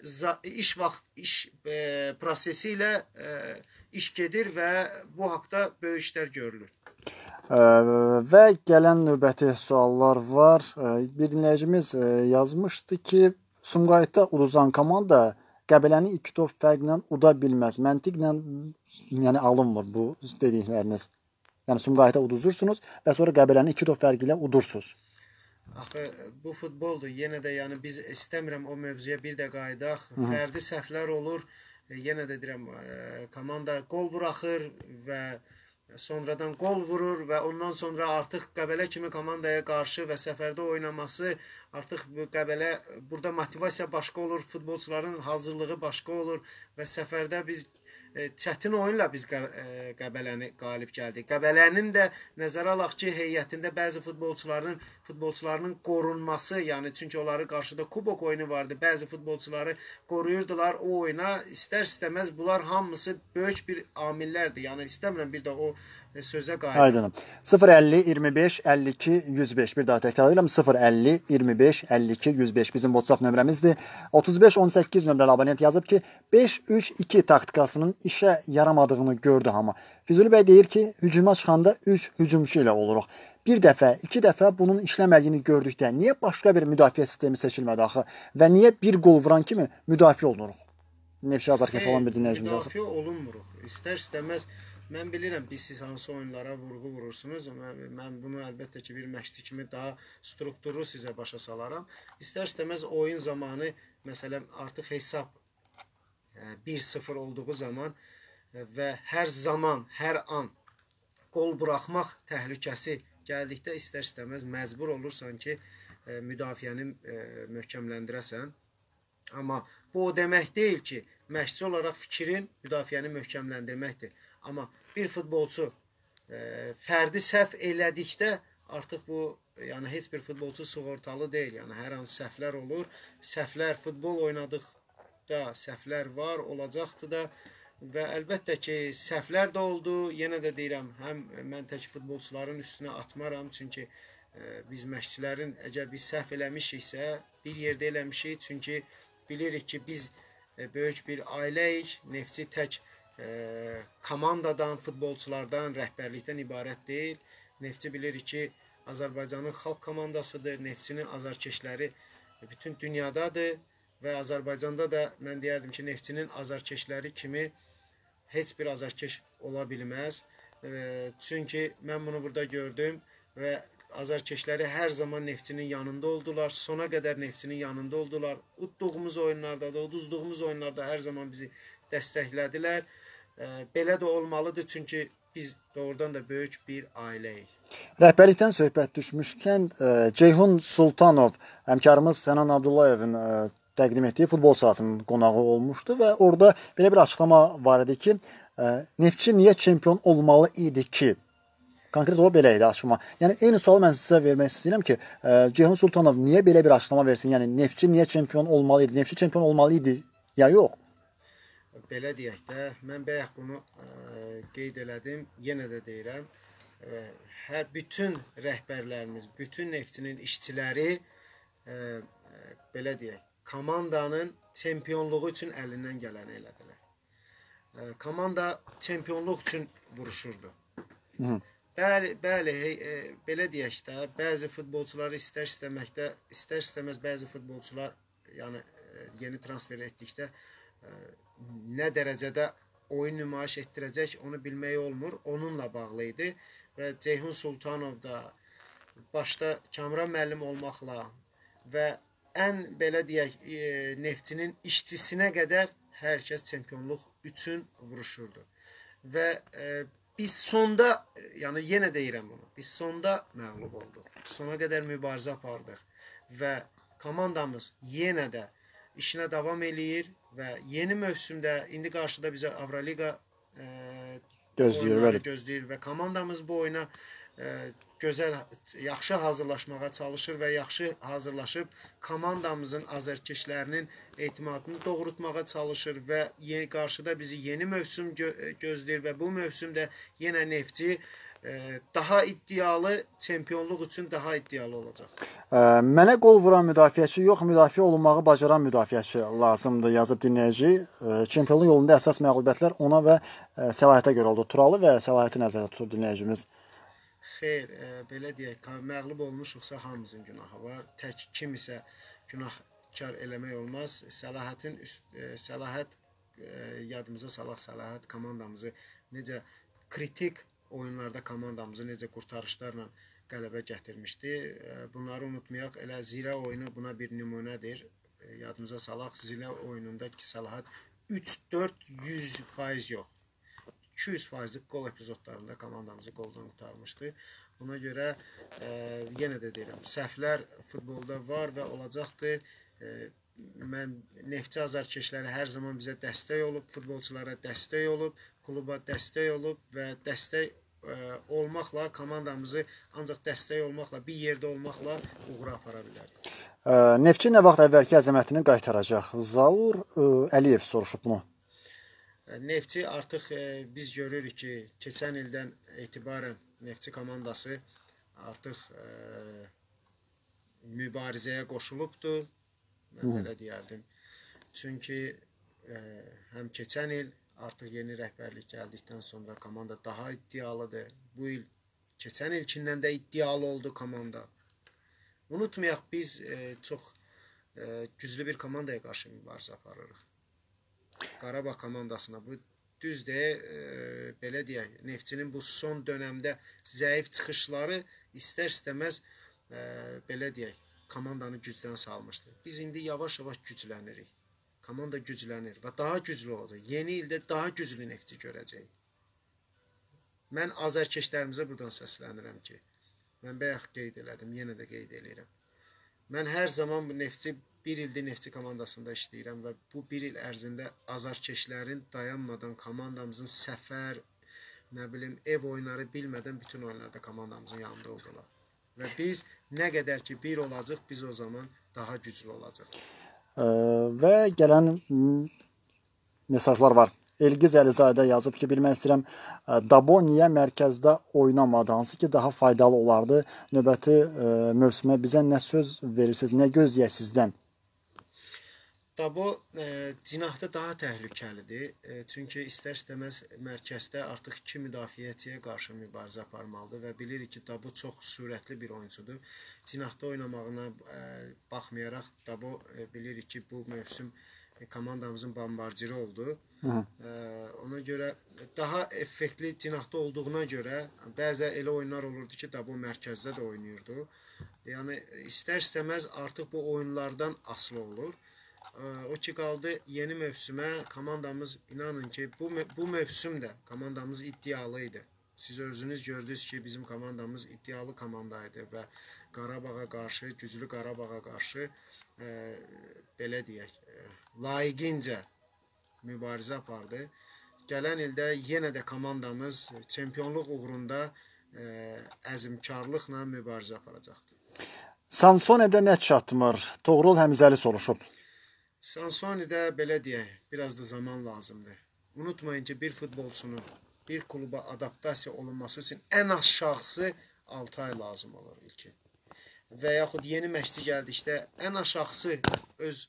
prosesi ilə iş gedir və bu haqda böyük işlər görülür. Və gələn növbəti suallar var. Bir dinləyicimiz yazmışdı ki, Sumqayıtda uduzan komanda Qəbələni 2 top fərqlə uda bilməz. Məntiqlə yəni alınmır bu dedikləriniz. Yəni Sumqayıta uduzursunuz və sonra Qəbələni 2 top fərqi ilə udursunuz. Axı bu futboldur. Yenə də yəni biz istəmirəm o mövzuya bir də qayıdaq. Fərdi səhvlər olur. Yenə də deyirəm, komanda qol buraxır və sonradan qol vurur və ondan sonra artıq Qəbələ kimi komandaya qarşı və səfərdə oynaması artıq Qəbələ burada motivasiya başqa olur, futbolçuların hazırlığı başqa olur və səfərdə biz çətin oyunla biz Qəbələni qalib gəldik. Qəbələnin də nəzərə alaq ki, heyətində bəzi futbolçularının qorunması, yəni çünki onları qarşıda kubok oyunu vardı, bəzi futbolçuları qoruyurdular o oyuna. İstər-istəməz bunlar hamısı böyük bir amillərdir. Yəni istəmirəm bir də o sözə qayıdım. Aydınım. 050 25 52 105. Bir daha təkrar edirəm. 050 25 52 105 bizim WhatsApp nömrəmizdir. 35 18 nömrəli abonent yazıb ki, 5-3-2 taktikasının işə yaramadığını gördü hamı. Füzuli bəy deyir ki, hücuma çıxanda 3 hücumçu ilə oluruq. Bir dəfə, 2 dəfə bunun işləmədiyini gördükdə niyə başqa bir müdafiə sistemi seçilmədi axı və niyə bir qol vuran kimi müdafiə olunuruq? Nevşə Azarkeş olan bir dinləyicimiz yazıb. Müdafiə olunmuruq. İstər-istəməz mən bilirəm, siz hansı oyunlara vurğu vurursunuz. Mən bunu əlbəttə ki, bir məşqçi kimi daha strukturlu sizə başa salaram. İstər-istəməz oyun zamanı, məsələn, artıq hesab 1-0 olduğu zaman və hər zaman, hər an qol buraxmaq təhlükəsi gəldikdə istər-istəməz məcbur olursan ki, müdafiəni möhkəmləndirəsən. Amma bu o demək deyil ki, məşqçi olaraq fikrin müdafiəni möhkəmləndirməkdir. Amma bir futbolçu fərdi səhv elədikdə artıq bu, yəni heç bir futbolçu sığortalı deyil. Yəni hər hansı səhvlər olur. Səhvlər, futbol oynadıqda səhvlər var, olacaqdır da və əlbəttə ki, səhvlər də oldu. Yenə də deyirəm, həm mən tək futbolçuların üstünə atmaram, çünki biz məşqçilərin əgər biz səhv eləmişiksə, bir yerdə eləmişik, çünki bilirik ki, biz böyük bir ailəyik, Neftçi tək komandadan, futbolçulardan, rəhbərlikdən ibarət deyil. Neftçi bilirik ki, Azərbaycanın xalq komandasıdır. Neftçinin azarkeşləri bütün dünyadadır və Azərbaycanda da mən deyərdim ki, Neftçinin azarkeşləri kimi heç bir azarkeş ola bilməz. Çünki mən bunu burada gördüm və azarkeşləri hər zaman Neftçinin yanında oldular. Sona qədər Neftçinin yanında oldular. Udduğumuz oyunlarda da, uduzduğumuz oyunlarda hər zaman bizi dəstəklədilər. Belə də olmalıdır, çünki biz doğrudan da böyük bir ailəyik. Rəhbərlikdən söhbət düşmüşkən Ceyhun Sultanov həmkarımız Sənan Abdullayevin təqdim etdiyi futbol saatının qonağı olmuşdu və orada belə bir açıqlama var idi ki, Neftçi niyə çempion olmalı idi ki? Konkret olaraq belə idi açıqlama. Yəni eyni sualı mən sizə vermək istəyirəm ki, Ceyhun Sultanov niyə belə bir açıqlama versin? Yəni Neftçi niyə çempion olmalı idi? Neftçi çempion olmalı idi ya yox? Belə deyək də, mən bayaq bunu qeyd elədim, yenə də deyirəm. Bütün rəhbərlərimiz, bütün Neftçinin işçiləri belə deyək, komandanın çempionluğu üçün əlindən gələni elədilər. Komanda çempionluq üçün vuruşurdu. Bəli, belə deyək də, bəzi futbolçular istər-istəməz bəzi futbolçular, yəni yeni transfer etdikdə nə dərəcədə oyun nümayiş etdirəcək, onu bilmək olmur. Onunla bağlı idi və Ceyhun Sultanov da başda Kamran müəllim olmaqla və ən belə deyək, Neftçinin işçisinə qədər hər kəs çempionluq üçün vuruşurdu. Və biz sonda, yəni yenə deyirəm bunu, biz sonda məğlub olduq. Sona qədər mübarizə apardıq və komandamız yenə də işinə davam eləyir və yeni mövsümdə indi qarşıda bizə Avroliqa gözləyir və komandamız bu oyuna gözəl, yaxşı hazırlaşmağa çalışır və yaxşı hazırlaşıb komandamızın azərkeşlərinin etimadını doğrultmağa çalışır və qarşıda bizi yeni mövsüm gözləyir və bu mövsümdə yenə Neftçi daha iddialı, çempionluq üçün daha iddialı olacaq. Mənə qol vuran müdafiəçi yox, müdafiə olunmağı bacaran müdafiəçi lazımdır, yazıb dinləyici. Çempionluq yolunda əsas məğlubiyyətlər ona və səlahiyyətə görə oldu. Turalı və səlahiyyəti nəzərdə tutur dinləyicimiz. Xeyr, belə deyək, məğlub olmuşuqsa hamımızın günahı var. Tək kim isə günahkar eləmək olmaz. Səlahiyyət yadımıza salaq, Səlahiyyət komandamızı necə kritik oyunlarda komandamızı necə qurtarışlarla qələbə gətirmişdi. Bunları unutmayaq. Elə Zirə oyunu buna bir nümunədir. Yadımıza salaq, Zirə oyununda Səlahiyyət 3-4-100% yox. 200%lik qol epizodlarında komandamızı qoldan qurtarmışdı. Buna görə yenə də deyirəm, səhvlər futbolda var və olacaqdır. Neftçi azarkeşləri hər zaman bizə dəstək olub, futbolçulara dəstək olub, kluba dəstək olub və dəstək olmaqla komandamızı ancaq dəstək olmaqla, bir yerdə olmaqla uğura apara bilərik. Neftçi nə vaxt əvvəlki əzəmətini qaytaracaq? Zaur Əliyev soruşub bunu. Neftçi artıq biz görürük ki, keçən ildən etibarən Neftçi komandası artıq mübarizəyə qoşulubdur. Mən belə deyərdim. Çünki həm keçən il artıq yeni rəhbərlik gəldikdən sonra komanda daha iddialıdır. Bu il keçən ilkindən də iddialı oldu komanda. Unutmayaq, biz çox güclü bir komandaya qarşı mübarizə aparırıq. Qarabağ komandasına. Bu düzdür, belə deyək, Neftçinin bu son dönəmdə zəif çıxışları istər-istəməz belə deyək, komandanı gücdən salmışdır. Biz indi yavaş-yavaş güclənirik. Komanda güclənir və daha güclü olacaq. Yeni ildə daha güclü Neftçi görəcəyik. Mən azərkeşlərimizə buradan səslənirəm ki, mən bayaq qeyd elədim, yenə də qeyd edirəm. Mən hər zaman bir ildir Neftçi komandasında işləyirəm və bu bir il ərzində azarkeşlərin dayanmadan komandamızın səfər, ev oyunları bilmədən bütün oyunlarda komandamızın yanında oldular. Və biz nə qədər ki bir olacaq, biz o zaman daha güclü olacaq. Və gələn mesajlar var. Elgiz Əlizadə yazıb ki, bilmək istəyirəm, Dabo niyə mərkəzdə oynamadı? Hansı ki, daha faydalı olardı? Növbəti mövsümə bizə nə söz verirsiniz, nə gözləyək sizdən? Dabo cinahda daha təhlükəlidir. Çünki istər-istəməz mərkəzdə artıq iki müdafiəçiyə qarşı mübarizə aparmalıdır və bilirik ki, Dabo çox sürətli bir oyuncudur. Cinahda oynamağına baxmayaraq Dabo bilirik ki, bu mövsüm komandamızın bombardiri oldu. Ona görə daha effektli cinahda olduğuna görə bəzən elə oyunlar olurdu ki, Dabo mərkəzdə də oynayırdı. Yəni istər-istəməz artıq bu oyunlardan asılı olur. O ki qaldı yeni mövsümə komandamız inanın ki bu mövsüm də komandamız iddialı idi. Siz özünüz gördünüz ki bizim komandamız iddialı komandaydı və Qarabağa qarşı, güclü Qarabağa qarşı belə deyək, layiqincə mübarizə apardı. Gələn ildə yenə də komandamız çempionluq uğrunda əzmkarlıqla mübarizə aparacaqdır. Sansoni'də nə çatmır? Toğrul Həmzəli soruşub. Sansoni'də belə deyək, biraz da zaman lazımdır. Unutmayın ki bir futbolçunun bir kluba adaptasiya olunması üçün ən aşağısı 6 ay lazım olur ilkin. Və yaxud yeni məşqçi gəldikdə ən aşağısı öz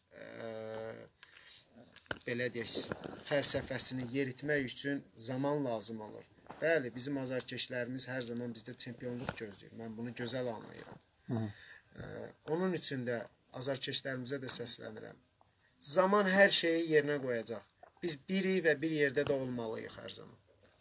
belə deyək, fəlsəfəsini yeritmək üçün zaman lazım olur. Bəli, bizim azarkeşlərimiz hər zaman bizdə çempionluq gözləyir. Mən bunu gözəl anlayıram. Onun üçün də azarkeşlərimizə də səslənirəm. Zaman hər şeyi yerinə qoyacaq. Biz birik və bir yerdə də olmalıyıq hər zaman.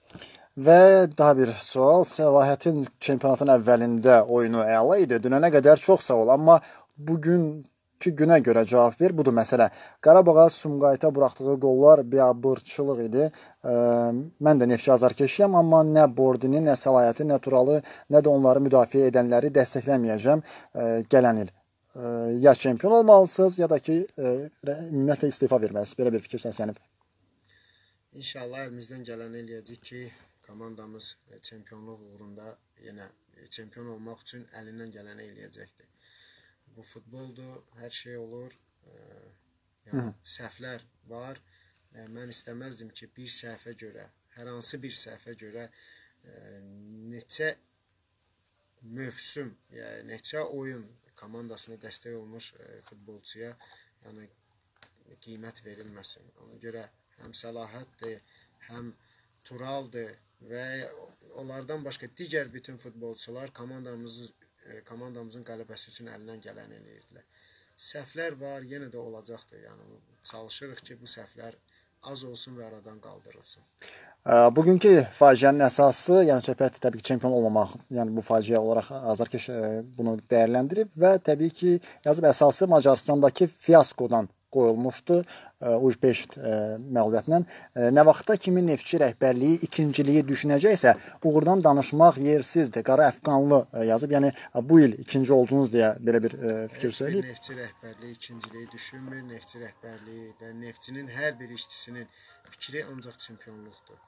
Və daha bir sual. Səlahiyyətin çempionatın əvvəlində oyunu əla idi. Dünənə qədər çox sağ ol. Amma bugünkü günə görə cavab ver. Budur məsələ. Qarabağa Sumqayıta buraxdığı qollar biabırçılıq idi. Mən də Neftçi azarkeşiyəm, amma nə Bordini, nə Səlahiyyəti, nə Turalı, nə də onları müdafiə edənləri dəstəkləməyəcəm gələn il. Ya çempion olmalısınız, ya da ki ümumiyyətlə istifa verməlisiniz. Belə bir fikir səslənib. İnşallah əlimizdən gələni eləyəcək ki, komandamız çempionluq uğrunda yenə çempion olmaq üçün əlindən gələni eləyəcəkdir. Bu futboldur, hər şey olur. Yəni səhvlər var. Mən istəməzdim ki, bir səhvə görə, hər hansı bir səhvə görə neçə mövsüm, yəni neçə oyun komandasına dəstək olmuş futbolçuya yəni qiymət verilməsin. Ona görə həm Səlahiyyətdir, həm Turaldır və onlardan başqa digər bütün futbolçular komandamızın qələbəsi üçün əlindən gələni eləyirdilər. Səhvlər var, yenə də olacaqdır. Yəni çalışırıq ki, bu səhvlər az olsun və aradan qaldırılsın. Bugünkü faciənin əsası, yəni söhbət təbii ki, çempion olmamaq, yəni bu faciə olaraq azarkeş bunu dəyərləndirib və təbii ki, yazıb əsası Macaristandakı fiaskodan qoyulmuşdu Ujpeşt məğlubiyyətindən. Nə vaxta kimi Neftçi rəhbərliyi ikinciliyi düşünəcəksə, uğurdan danışmaq yersizdir. Qara Əfqanlı yazıb, yəni bu il ikinci oldunuz deyə belə bir fikir söyləyib. Neftçi rəhbərliyi ikinciliyi düşünmür. Neftçi rəhbərliyi və Neftçinin hər bir işçisinin fikri ancaq çempionluqdur.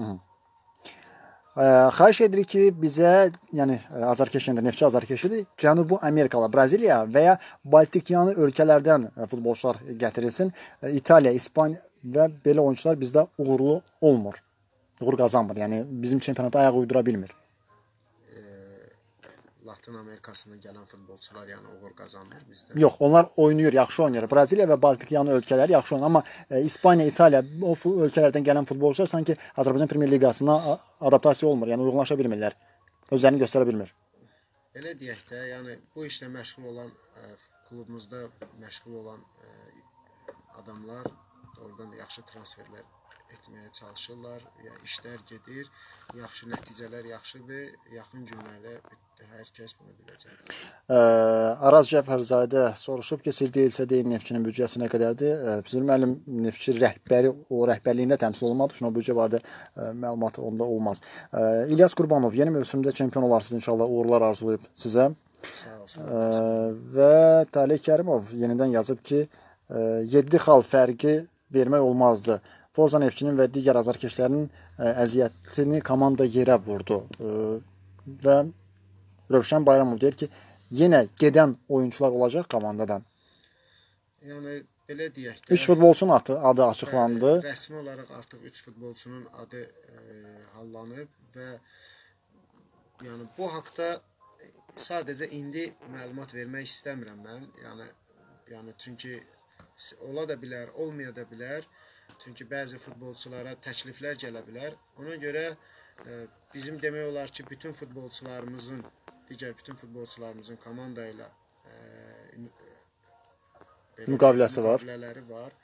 Xahiş edirik ki, bizə, yəni azarkeşində, Neftçi azarkeşidir, Cənubi Amerikalı, Braziliya və ya Baltikyanı ölkələrdən futbolçular gətirilsin. İtaliya, İspaniya və belə oyuncular bizdə uğurlu olmur. Uğur qazanmır. Yəni bizim çempionata ayaq uydura bilmir. Latin Amerikasından gələn futbolçular yəni uğur qazanmır bizdə. Yox, onlar oynayır, yaxşı oynayır. Braziliya və Baltikyanı ölkələri yaxşı oynayır, amma İspaniya, İtaliya o ölkələrdən gələn futbolçular sanki Azərbaycan Premyer Liqasına adaptasiya olmur, yəni uyğunlaşa bilmirlər. Özlərini göstərə bilmir. Elə deyək də, yəni bu işlə məşğul olan klubumuzda məşğul olan adamlar oradan da yaxşı transferlər etməyə çalışırlar. İşlər gedir, yaxşı nəticələr yaxşıdır. Yaxın günlərdə hər kəs bunu biləcək. Araz Cəfərzadə soruşub ki, sir deyilsə deyin Neftçinin büdcəsi nə qədərdir? Füzuli müəllim Neftçi rəhbəri o rəhbərliyində təmsil olunmadı. Çünki o büdcə vardı, məlumat onda olmaz. İlyas Qurbanov yeni mövsümdə çempion olarsınız inşallah. Uğurlar arzulayıb sizə. Sağ olsun. Və Talih Kərimov yenidən yazıb ki, 7 xal fərqi vermək olmazdı. Forza Neftçinin və digər azarkeşlərinin əziyyətini komanda yerə vurdu. Və Rövşən Bayramov deyir ki, yenə gedən oyuncular olacaq komandadan. Yəni belə deyək də. 3 futbolçunun adı açıqlandı. Rəsmi olaraq artıq 3 futbolçunun adı hallanıb və yəni bu haqqda sadəcə indi məlumat vermək istəmirəm mən. Yəni çünki ola da bilər, olmaya da bilər. Çünki bəzi futbolçulara təkliflər gələ bilər. Ona görə bizim demək olar ki, bütün futbolçularımızın, digər bütün futbolçularımızın komanda ilə müqavilələri var.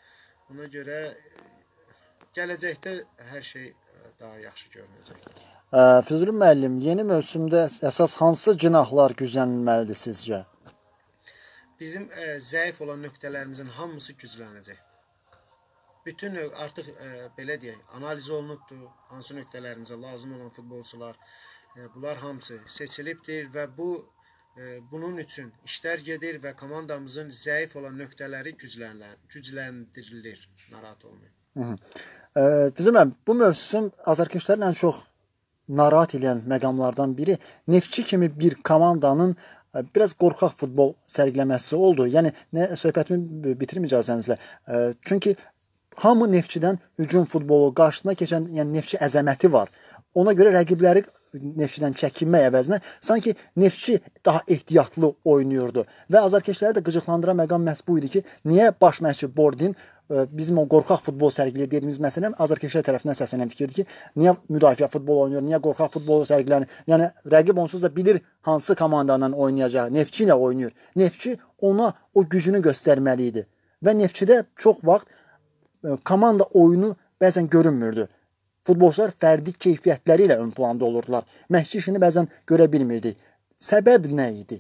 Ona görə gələcəkdə hər şey daha yaxşı görünəcəkdir. Füzuli müəllim, yeni mövsümdə əsas hansı cinahlar güclənilməlidir sizcə? Bizim zəif olan nöqtələrimizin hamısı güclənəcək. Bütün artıq belə deyək, analiz olunubdur, hansı nöqtələrimizə lazım olan futbolçular, bunlar hamısı seçilibdir və bunun üçün işlər gedir və komandamızın zəif olan nöqtələri gücləndirilir, narahat olmayın. Füzuli müəllim, bu mövsüm azarkeşlərin ən çox narahat edən məqamlardan biri Neftçi kimi bir komandanın biraz qorxaq futbol sərgiləməsi oldu. Yəni söhbətimi bitirim icazənizlə. Çünki hamı Neftçidən hücum futbolu, qarşısına keçən, yəni Neftçi əzəməti var. Ona görə rəqibləri Neftçidən çəkinmək əvəzinə sanki Neftçi daha ehtiyatlı oynayırdı. Və azarkeşləri də qıcıqlandıran məqam məhz bu idi ki, niyə baş məşqçi Bordin bizim o qorxaq futbol sərgiləyir dediyimiz məsələn azarkeşlər tərəfindən səslənən fikirdir ki, niyə müdafiə futbol oynayır, niyə qorxaq futbol sərgilənir? Yəni rəqib onsuz da bilir hansı komandanla oynayacağı, Neftçi ilə oynayır. Neftçi ona o gücünü göstərməli idi. Və Neftçidə çox vaxt komanda oyunu bəzən görünmürdü. Futbolçular fərdi keyfiyyətləri ilə ön planda olurdular. Məşqçi işini bəzən görə bilmirdi. Səbəb nə idi?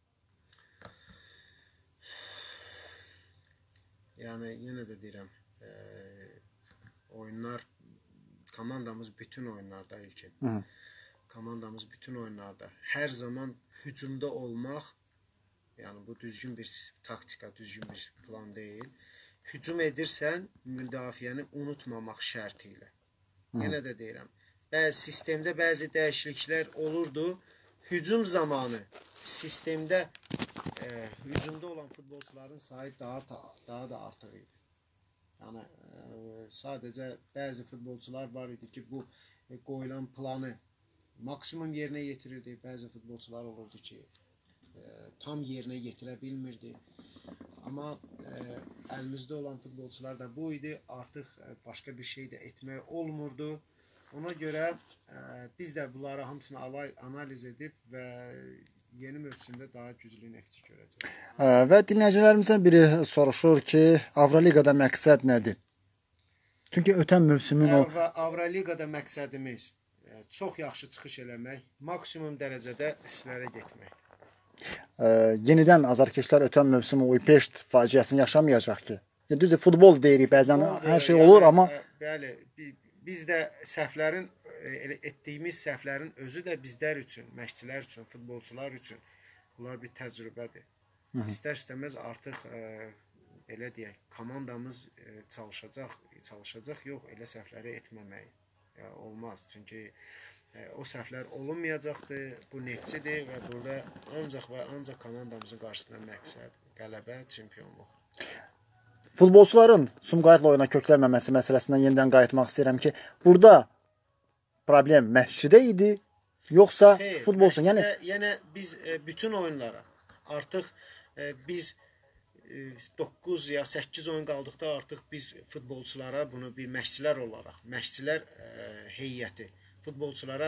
Yəni yenə də deyirəm, oyunlar, komandamız bütün oyunlarda ilkin. Komandamız bütün oyunlarda hər zaman hücumda olmaq, yəni bu düzgün bir taktika, düzgün bir plan deyil. Hücum edirsən, müdafiəni unutmamaq şərti ilə. Yenə də deyirəm, sistemdə bəzi dəyişikliklər olurdu. Hücum zamanı sistemdə hücumda olan futbolçuların sayı daha da artıq idi. Yəni sadəcə bəzi futbolçular var idi ki, bu qoyulan planı maksimum yerinə yetirirdi. Bəzi futbolçular olurdu ki, tam yerinə yetirə bilmirdi. Amma əlimizdə olan futbolçular da bu idi. Artıq başqa bir şey də etmək olmurdu. Ona görə biz də bunları hamısını analiz edib və yeni mövsümdə daha güclü Neftçi görəcəyik. Və dinləyicilərimizdən biri soruşur ki, Avroliqada məqsəd nədir? Çünki ötən mövsümün Avroliqada məqsədimiz çox yaxşı çıxış eləmək, maksimum dərəcədə üstlərə getmək. Yenidən azarkeşlər ötən mövsümü Uypeşt faciəsini yaşamayacaq ki. Düzdür, futbol deyirik, bəzən hər şey olur, amma bəli, biz də səhvlərin etdiyimiz səhvlərin özü də bizlər üçün, məşqçilər üçün, futbolçular üçün bunlar bir təcrübədir. İstər-istəməz artıq belə deyək, komandamız çalışacaq, yox, elə səhvləri etməmək olmaz. Çünki o səhvlər olunmayacaqdır, bu Neftçidir və burada ancaq və ancaq komandamızın qarşısında məqsəd, qələbə, çempionluq. Futbolçuların Sumqayıtla oyuna köklənməməsi məsələsindən yenidən qayıtmaq istəyirəm ki, burada problem məşqçidə idi, yoxsa futbolçu? Yəni biz bütün oyunlara artıq biz 9 ya 8 oyun qaldıqda artıq biz futbolçulara bunu bir məşqçilər olaraq, məşqçilər heyəti futbolçulara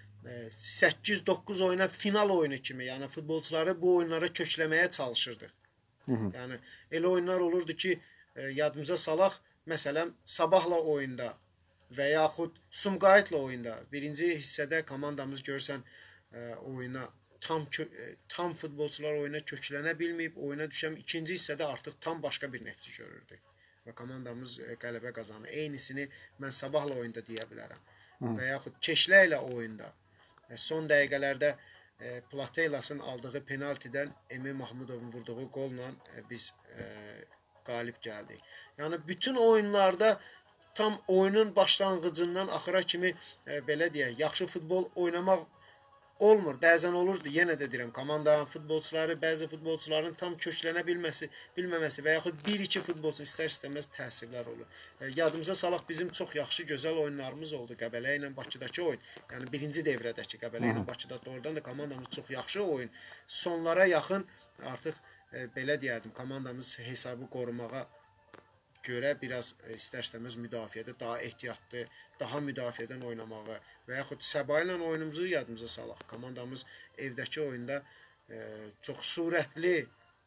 8-9 oyuna final oyunu kimi, yəni futbolçuları bu oyunlara kökləməyə çalışırdıq. Yəni elə oyunlar olurdu ki, yadımıza salaq, məsələn, Sabahla oyunda və yaxud Sumqayıtla oyunda birinci hissədə komandamız görsən oyuna tam futbolçular oyuna köklənə bilməyib, oyuna düşəm ikinci hissədə artıq tam başqa bir Neftçi görürdük və komandamız qələbə qazanır. Eynisini mən Sabahla oyunda deyə bilərəm. Və yaxud Keşlə ilə oyunda son dəqiqələrdə Plateylasın aldığı penaltidən Emin Mahmudovun vurduğu qolla biz qalib gəldik. Yəni bütün oyunlarda tam oyunun başlanğıcından axıra kimi belə deyək, yaxşı futbol oynamaq olmur. Bəzən olurdu, yenə də deyirəm, komandanın futbolçuları, bəzi futbolçuların tam köklənə bilməməsi və yaxud 1-2 futbolçu istər-istəməz təsirlər olur. Yadımıza salaq, bizim çox yaxşı, gözəl oyunlarımız oldu Qəbələ ilə Bakıdakı oyun. Yəni birinci devrədəki Qəbələ ilə Bakıda doğrudan da komandamız çox yaxşı oyun. Sonlara yaxın artıq belə deyərdim, komandamız hesabı qorumağa görə biraz istər-istəməz müdafiədə daha ehtiyatlı, daha müdafiədən oynamağı və yaxud Səba ilə oyunumuzu yadımıza salaq. Komandamız evdəki oyunda çox sürətli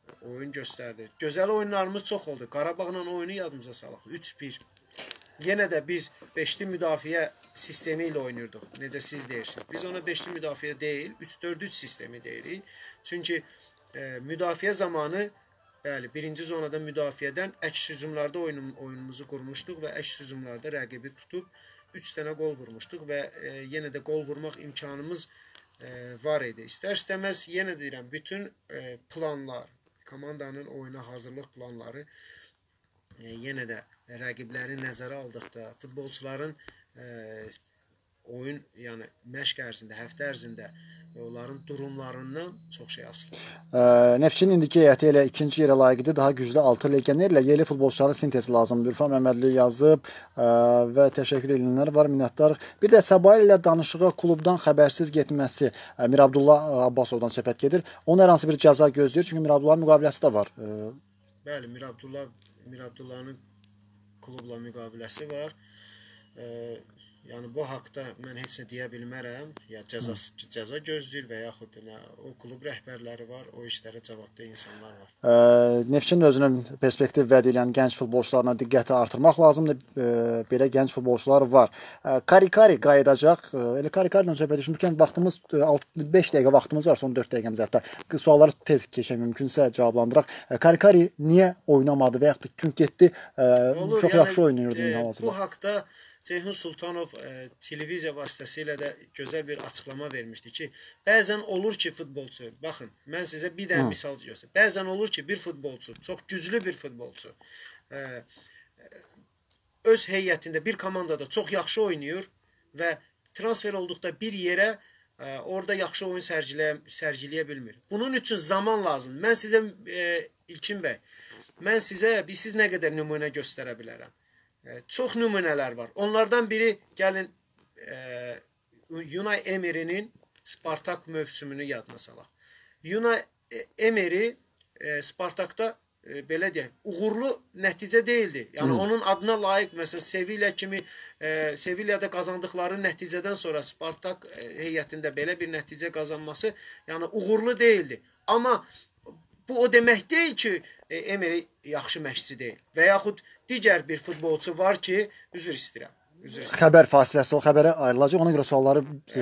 oyun göstərdi. Gözəl oyunlarımız çox oldu. Qarabağla oyunu yadımıza salaq. 3-1. Yenə də biz 5-li müdafiə sistemi ilə oynuyorduk. Necə siz deyirsiniz. Biz ona 5-li müdafiə deyil, 3-4-3 sistemi deyirik. Çünki müdafiə zamanı bəli, birinci zonada müdafiədən əks hücumlarda oyunumuzu qurmuşduq və əks hücumlarda rəqibi tutub 3 dənə qol vurmuşduq və yenə də qol vurmaq imkanımız var idi. İstər-istəməz yenə deyirəm, bütün planlar, komandanın oyuna hazırlıq planları yenə də rəqibləri nəzərə aldıqda, futbolçuların oyun, yəni məşq ərzində, həftə ərzində onların durumlarından çox şey asılıdır. Neftçinin indiki heyəti elə ikinci yerə layiqdir. Daha güclü 6 legionerlə yerli futbolçuların sintezi lazımdır. Ürfan Məmmədli yazıb və təşəkkür edənlər var, minnətdar. Bir də Səbail ilə danışığa klubdan xəbərsiz getməsi. Mirabdullah Abbasovdan söhbət gedir. Onun hər hansı bir cəza gözləyir. Çünki Mirabdullahın müqaviləsi də var. Bəli, Mirabdullahın klubla müqaviləsi var. Yəni bu haqda mən heç nə deyə bilmərəm. Ya cəza gözləyir və yaxud o klub rəhbərləri var, o işlərə cavabdeh insanlar var. Neftçinin özünün perspektiv vəd edən gənc futbolçularına diqqəti artırmaq lazımdır. Belə gənc futbolçular var. Karikari qayıdacaq. Elə Karikari'dən söhbət düşünürkən vaxtımız 5 dəqiqə vaxtımız var, son 4 dəqiqəmiz hətta. Sualları tez keçək, mümkünsə cavablandıraq. Karikari niyə oynamadı və yaxud da çünki getdi çox yaxşı oynayırdı. Bu haqda Ceyhun Sultanov televiziya vasitəsilə də gözəl bir açıqlama vermişdi ki, bəzən olur ki futbolçu, baxın, mən sizə bir dənə misal göstərəm. Bəzən olur ki bir futbolçu, çox güclü bir futbolçu öz heyətində, bir komandada çox yaxşı oynayır və transfer olduqda bir yerə orada yaxşı oyun sərgiləyə bilmir. Bunun üçün zaman lazım. Mən sizə, İlkin bəy, mən sizə, siz nə qədər nümunə göstərə bilərəm. Çox nümunələr var. Onlardan biri, gəlin, Unai Emery'nin Spartak mövsümünü yadına salaq. Unai Emery Spartakda, belə deyək, uğurlu nəticə deyildi. Yəni, onun adına layiq, məsələn, Sevilla kimi, Sevilla'da qazandıqları nəticədən sonra Spartak heyətində belə bir nəticə qazanması, yəni, uğurlu deyildi. Amma bu o demək deyil ki, Emery yaxşı məşqçi deyil. Və yaxud digər bir futbolçu var ki, üzr istəyirəm. Xəbər fasiləsi, o xəbərə ayrılacaq. Ona görə sualları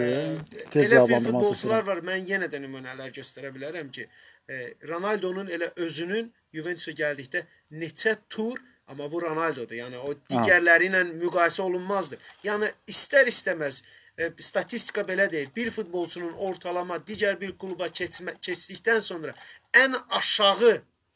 tez cavablandırmaq istəyirəm. Elə bir futbolçular var, mən yenə də nümunələr göstərə bilərəm ki, Ronaldo'nun elə özünün Juventus'a gəldikdə neçə tur, amma bu Ronaldo'dur. Yəni, o digərləri ilə müqayisə olunmazdır. Yəni, istər-istəməz, statistika belə deyil, bir futbolçunun ortalama digər bir kluba keçdikdən sonra ən aşağı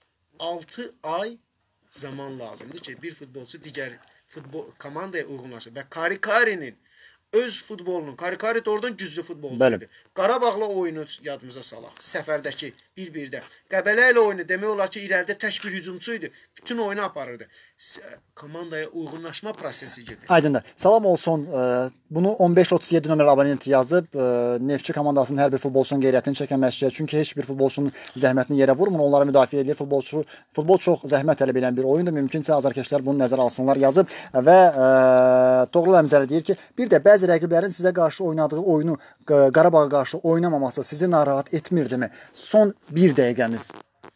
6 ay zaman lazımdır ki, bir futbolçu digər komandaya uyğunlaşır. Və Karikari'nin öz futbolunun, Karikari də oradan güclü futbolçuydu. Qarabağla oyunu yadımıza salaq. Səfərdəki 1-1-də. Qəbələ ilə oyunu demək olar ki, irəlidə tək bir hücumçuydu. Bütün oyunu aparırdı. Komandaya uyğunlaşma prosesi gedir. Aydındır. Salam olsun. Bunu 1537 nömrəli abonent yazıb. Neftçi komandasının hər bir futbolçunun qeyrətini çəkən məşqçiyə. Çünki heç bir futbolçunun zəhmətini yerə vurmur. Onlara müdafiə edir. Futbol çox zəhmət tələb edən bir oyundur. Mümkünsə azarkeşlər bunu nəzərə alsınlar yazıb. Və Toğrul Əmzəli deyir ki, bir də bəzi rəqiblərin sizə qarşı oynadığı oyunu Qarabağa qarşı oynamaması sizi narahat etmirdimi? Son bir dəqiqəmiz.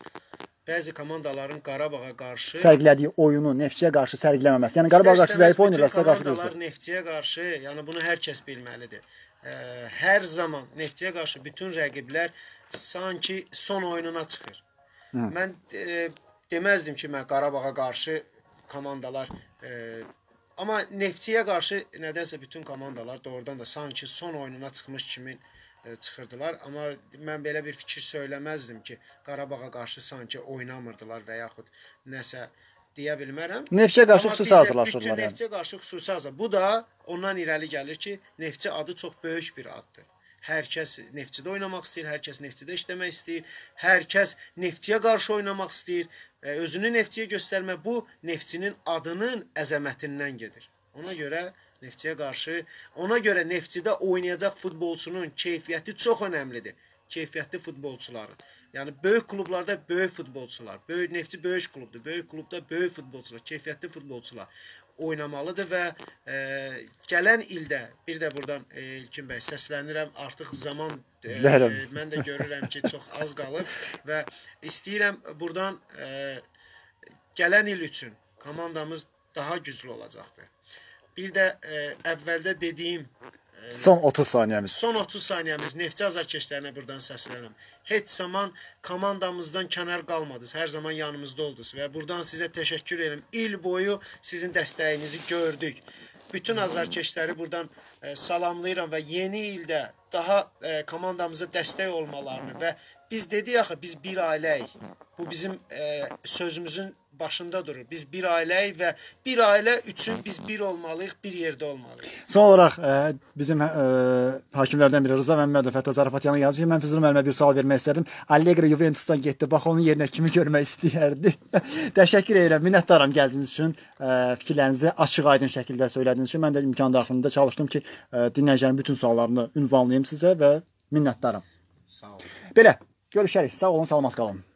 Bəzi komandaların Qarabağa qarşı sərgilədiyi oyunu Neftçiyə qarşı sərgiləməməsi. Yəni Qarabağa qarşı zəif oynayırlarsa qarşı deyil. Komandalar Neftçiyə qarşı, yəni bunu hər kəs bilməlidir. Hər zaman Neftçiyə qarşı bütün rəqiblər sanki son oyununa çıxır. Mən deməzdim ki, mən Qarabağa qarşı komandalar amma Neftçiyə qarşı nədənsə bütün komandalar doğrudan da sanki son oyununa çıxmış kimi çıxırdılar. Amma mən belə bir fikir söyləməzdim ki, Qarabağa qarşı sanki oynamırdılar və yaxud nəsə deyə bilmərəm. Neftçiyə qarşı xüsusi hazırlaşırdılar. Bütün Neftçiyə qarşı xüsusi hazırlaşırdılar. Bu da ondan irəli gəlir ki, Neftçi adı çox böyük bir addır. Hər kəs Neftçidə oynamaq istəyir, hər kəs Neftçidə işləmək istəyir, hər kəs Neftçiyə qarşı oynamaq istəyir. Özünü Neftçiyə göstərmə, bu Neftçinin adının əzəmətindən gedir. Ona görə Neftçiyə qarşı, ona görə Neftçidə oynayacaq futbolçunun keyfiyyəti çox önəmlidir. Keyfiyyətli futbolçuların. Yəni böyük klublarda böyük futbolçular, böyük Neftçi böyük klubdur. Böyük klubda böyük futbolçular, keyfiyyətli futbolçular oynamalıdır və gələn ildə bir də buradan İlkin bəy səslənirəm. Artıq zaman mən də görürəm ki, çox az qalıb və istəyirəm buradan gələn il üçün komandamız daha güclü olacaqdır. Bir də əvvəldə dediyim son 30 saniyəmiz. Son 30 saniyəmiz Neftçi azarkeşlərinə buradan səslənirəm. Heç zaman komandamızdan kənar qalmadınız. Hər zaman yanımızda oldunuz və buradan sizə təşəkkür edirəm. İl boyu sizin dəstəyinizi gördük. Bütün azarkeşləri buradan salamlayıram və yeni ildə daha komandamıza dəstək olmalarını və biz dedik axı biz bir ailəyik. Bu bizim sözümüzün başında durur. Biz bir ailəyik və bir ailə üçün biz bir olmalıyıq, bir yerdə olmalıyıq. Son olaraq bizim hakimlərdən biri Rıza Məmmədov Fətə Zarafatyanı yazır ki, mən Füzuli müəllimə bir sual vermək istədim. Allegri Juventusdan getdi. Bax onun yerinə kimi görmək istəyərdi. Təşəkkür edirəm. Minnətdaram gəldiyiniz üçün, fikirlərinizi açıq-aydın şəkildə söylədiyiniz üçün. Mən də imkan daxilində çalışdım ki, dinləyicilərin bütün suallarını ünvanlayım sizə və minnətdaram. Sağ olun. Belə, görüşərik. Sağ olun, salamat qalın.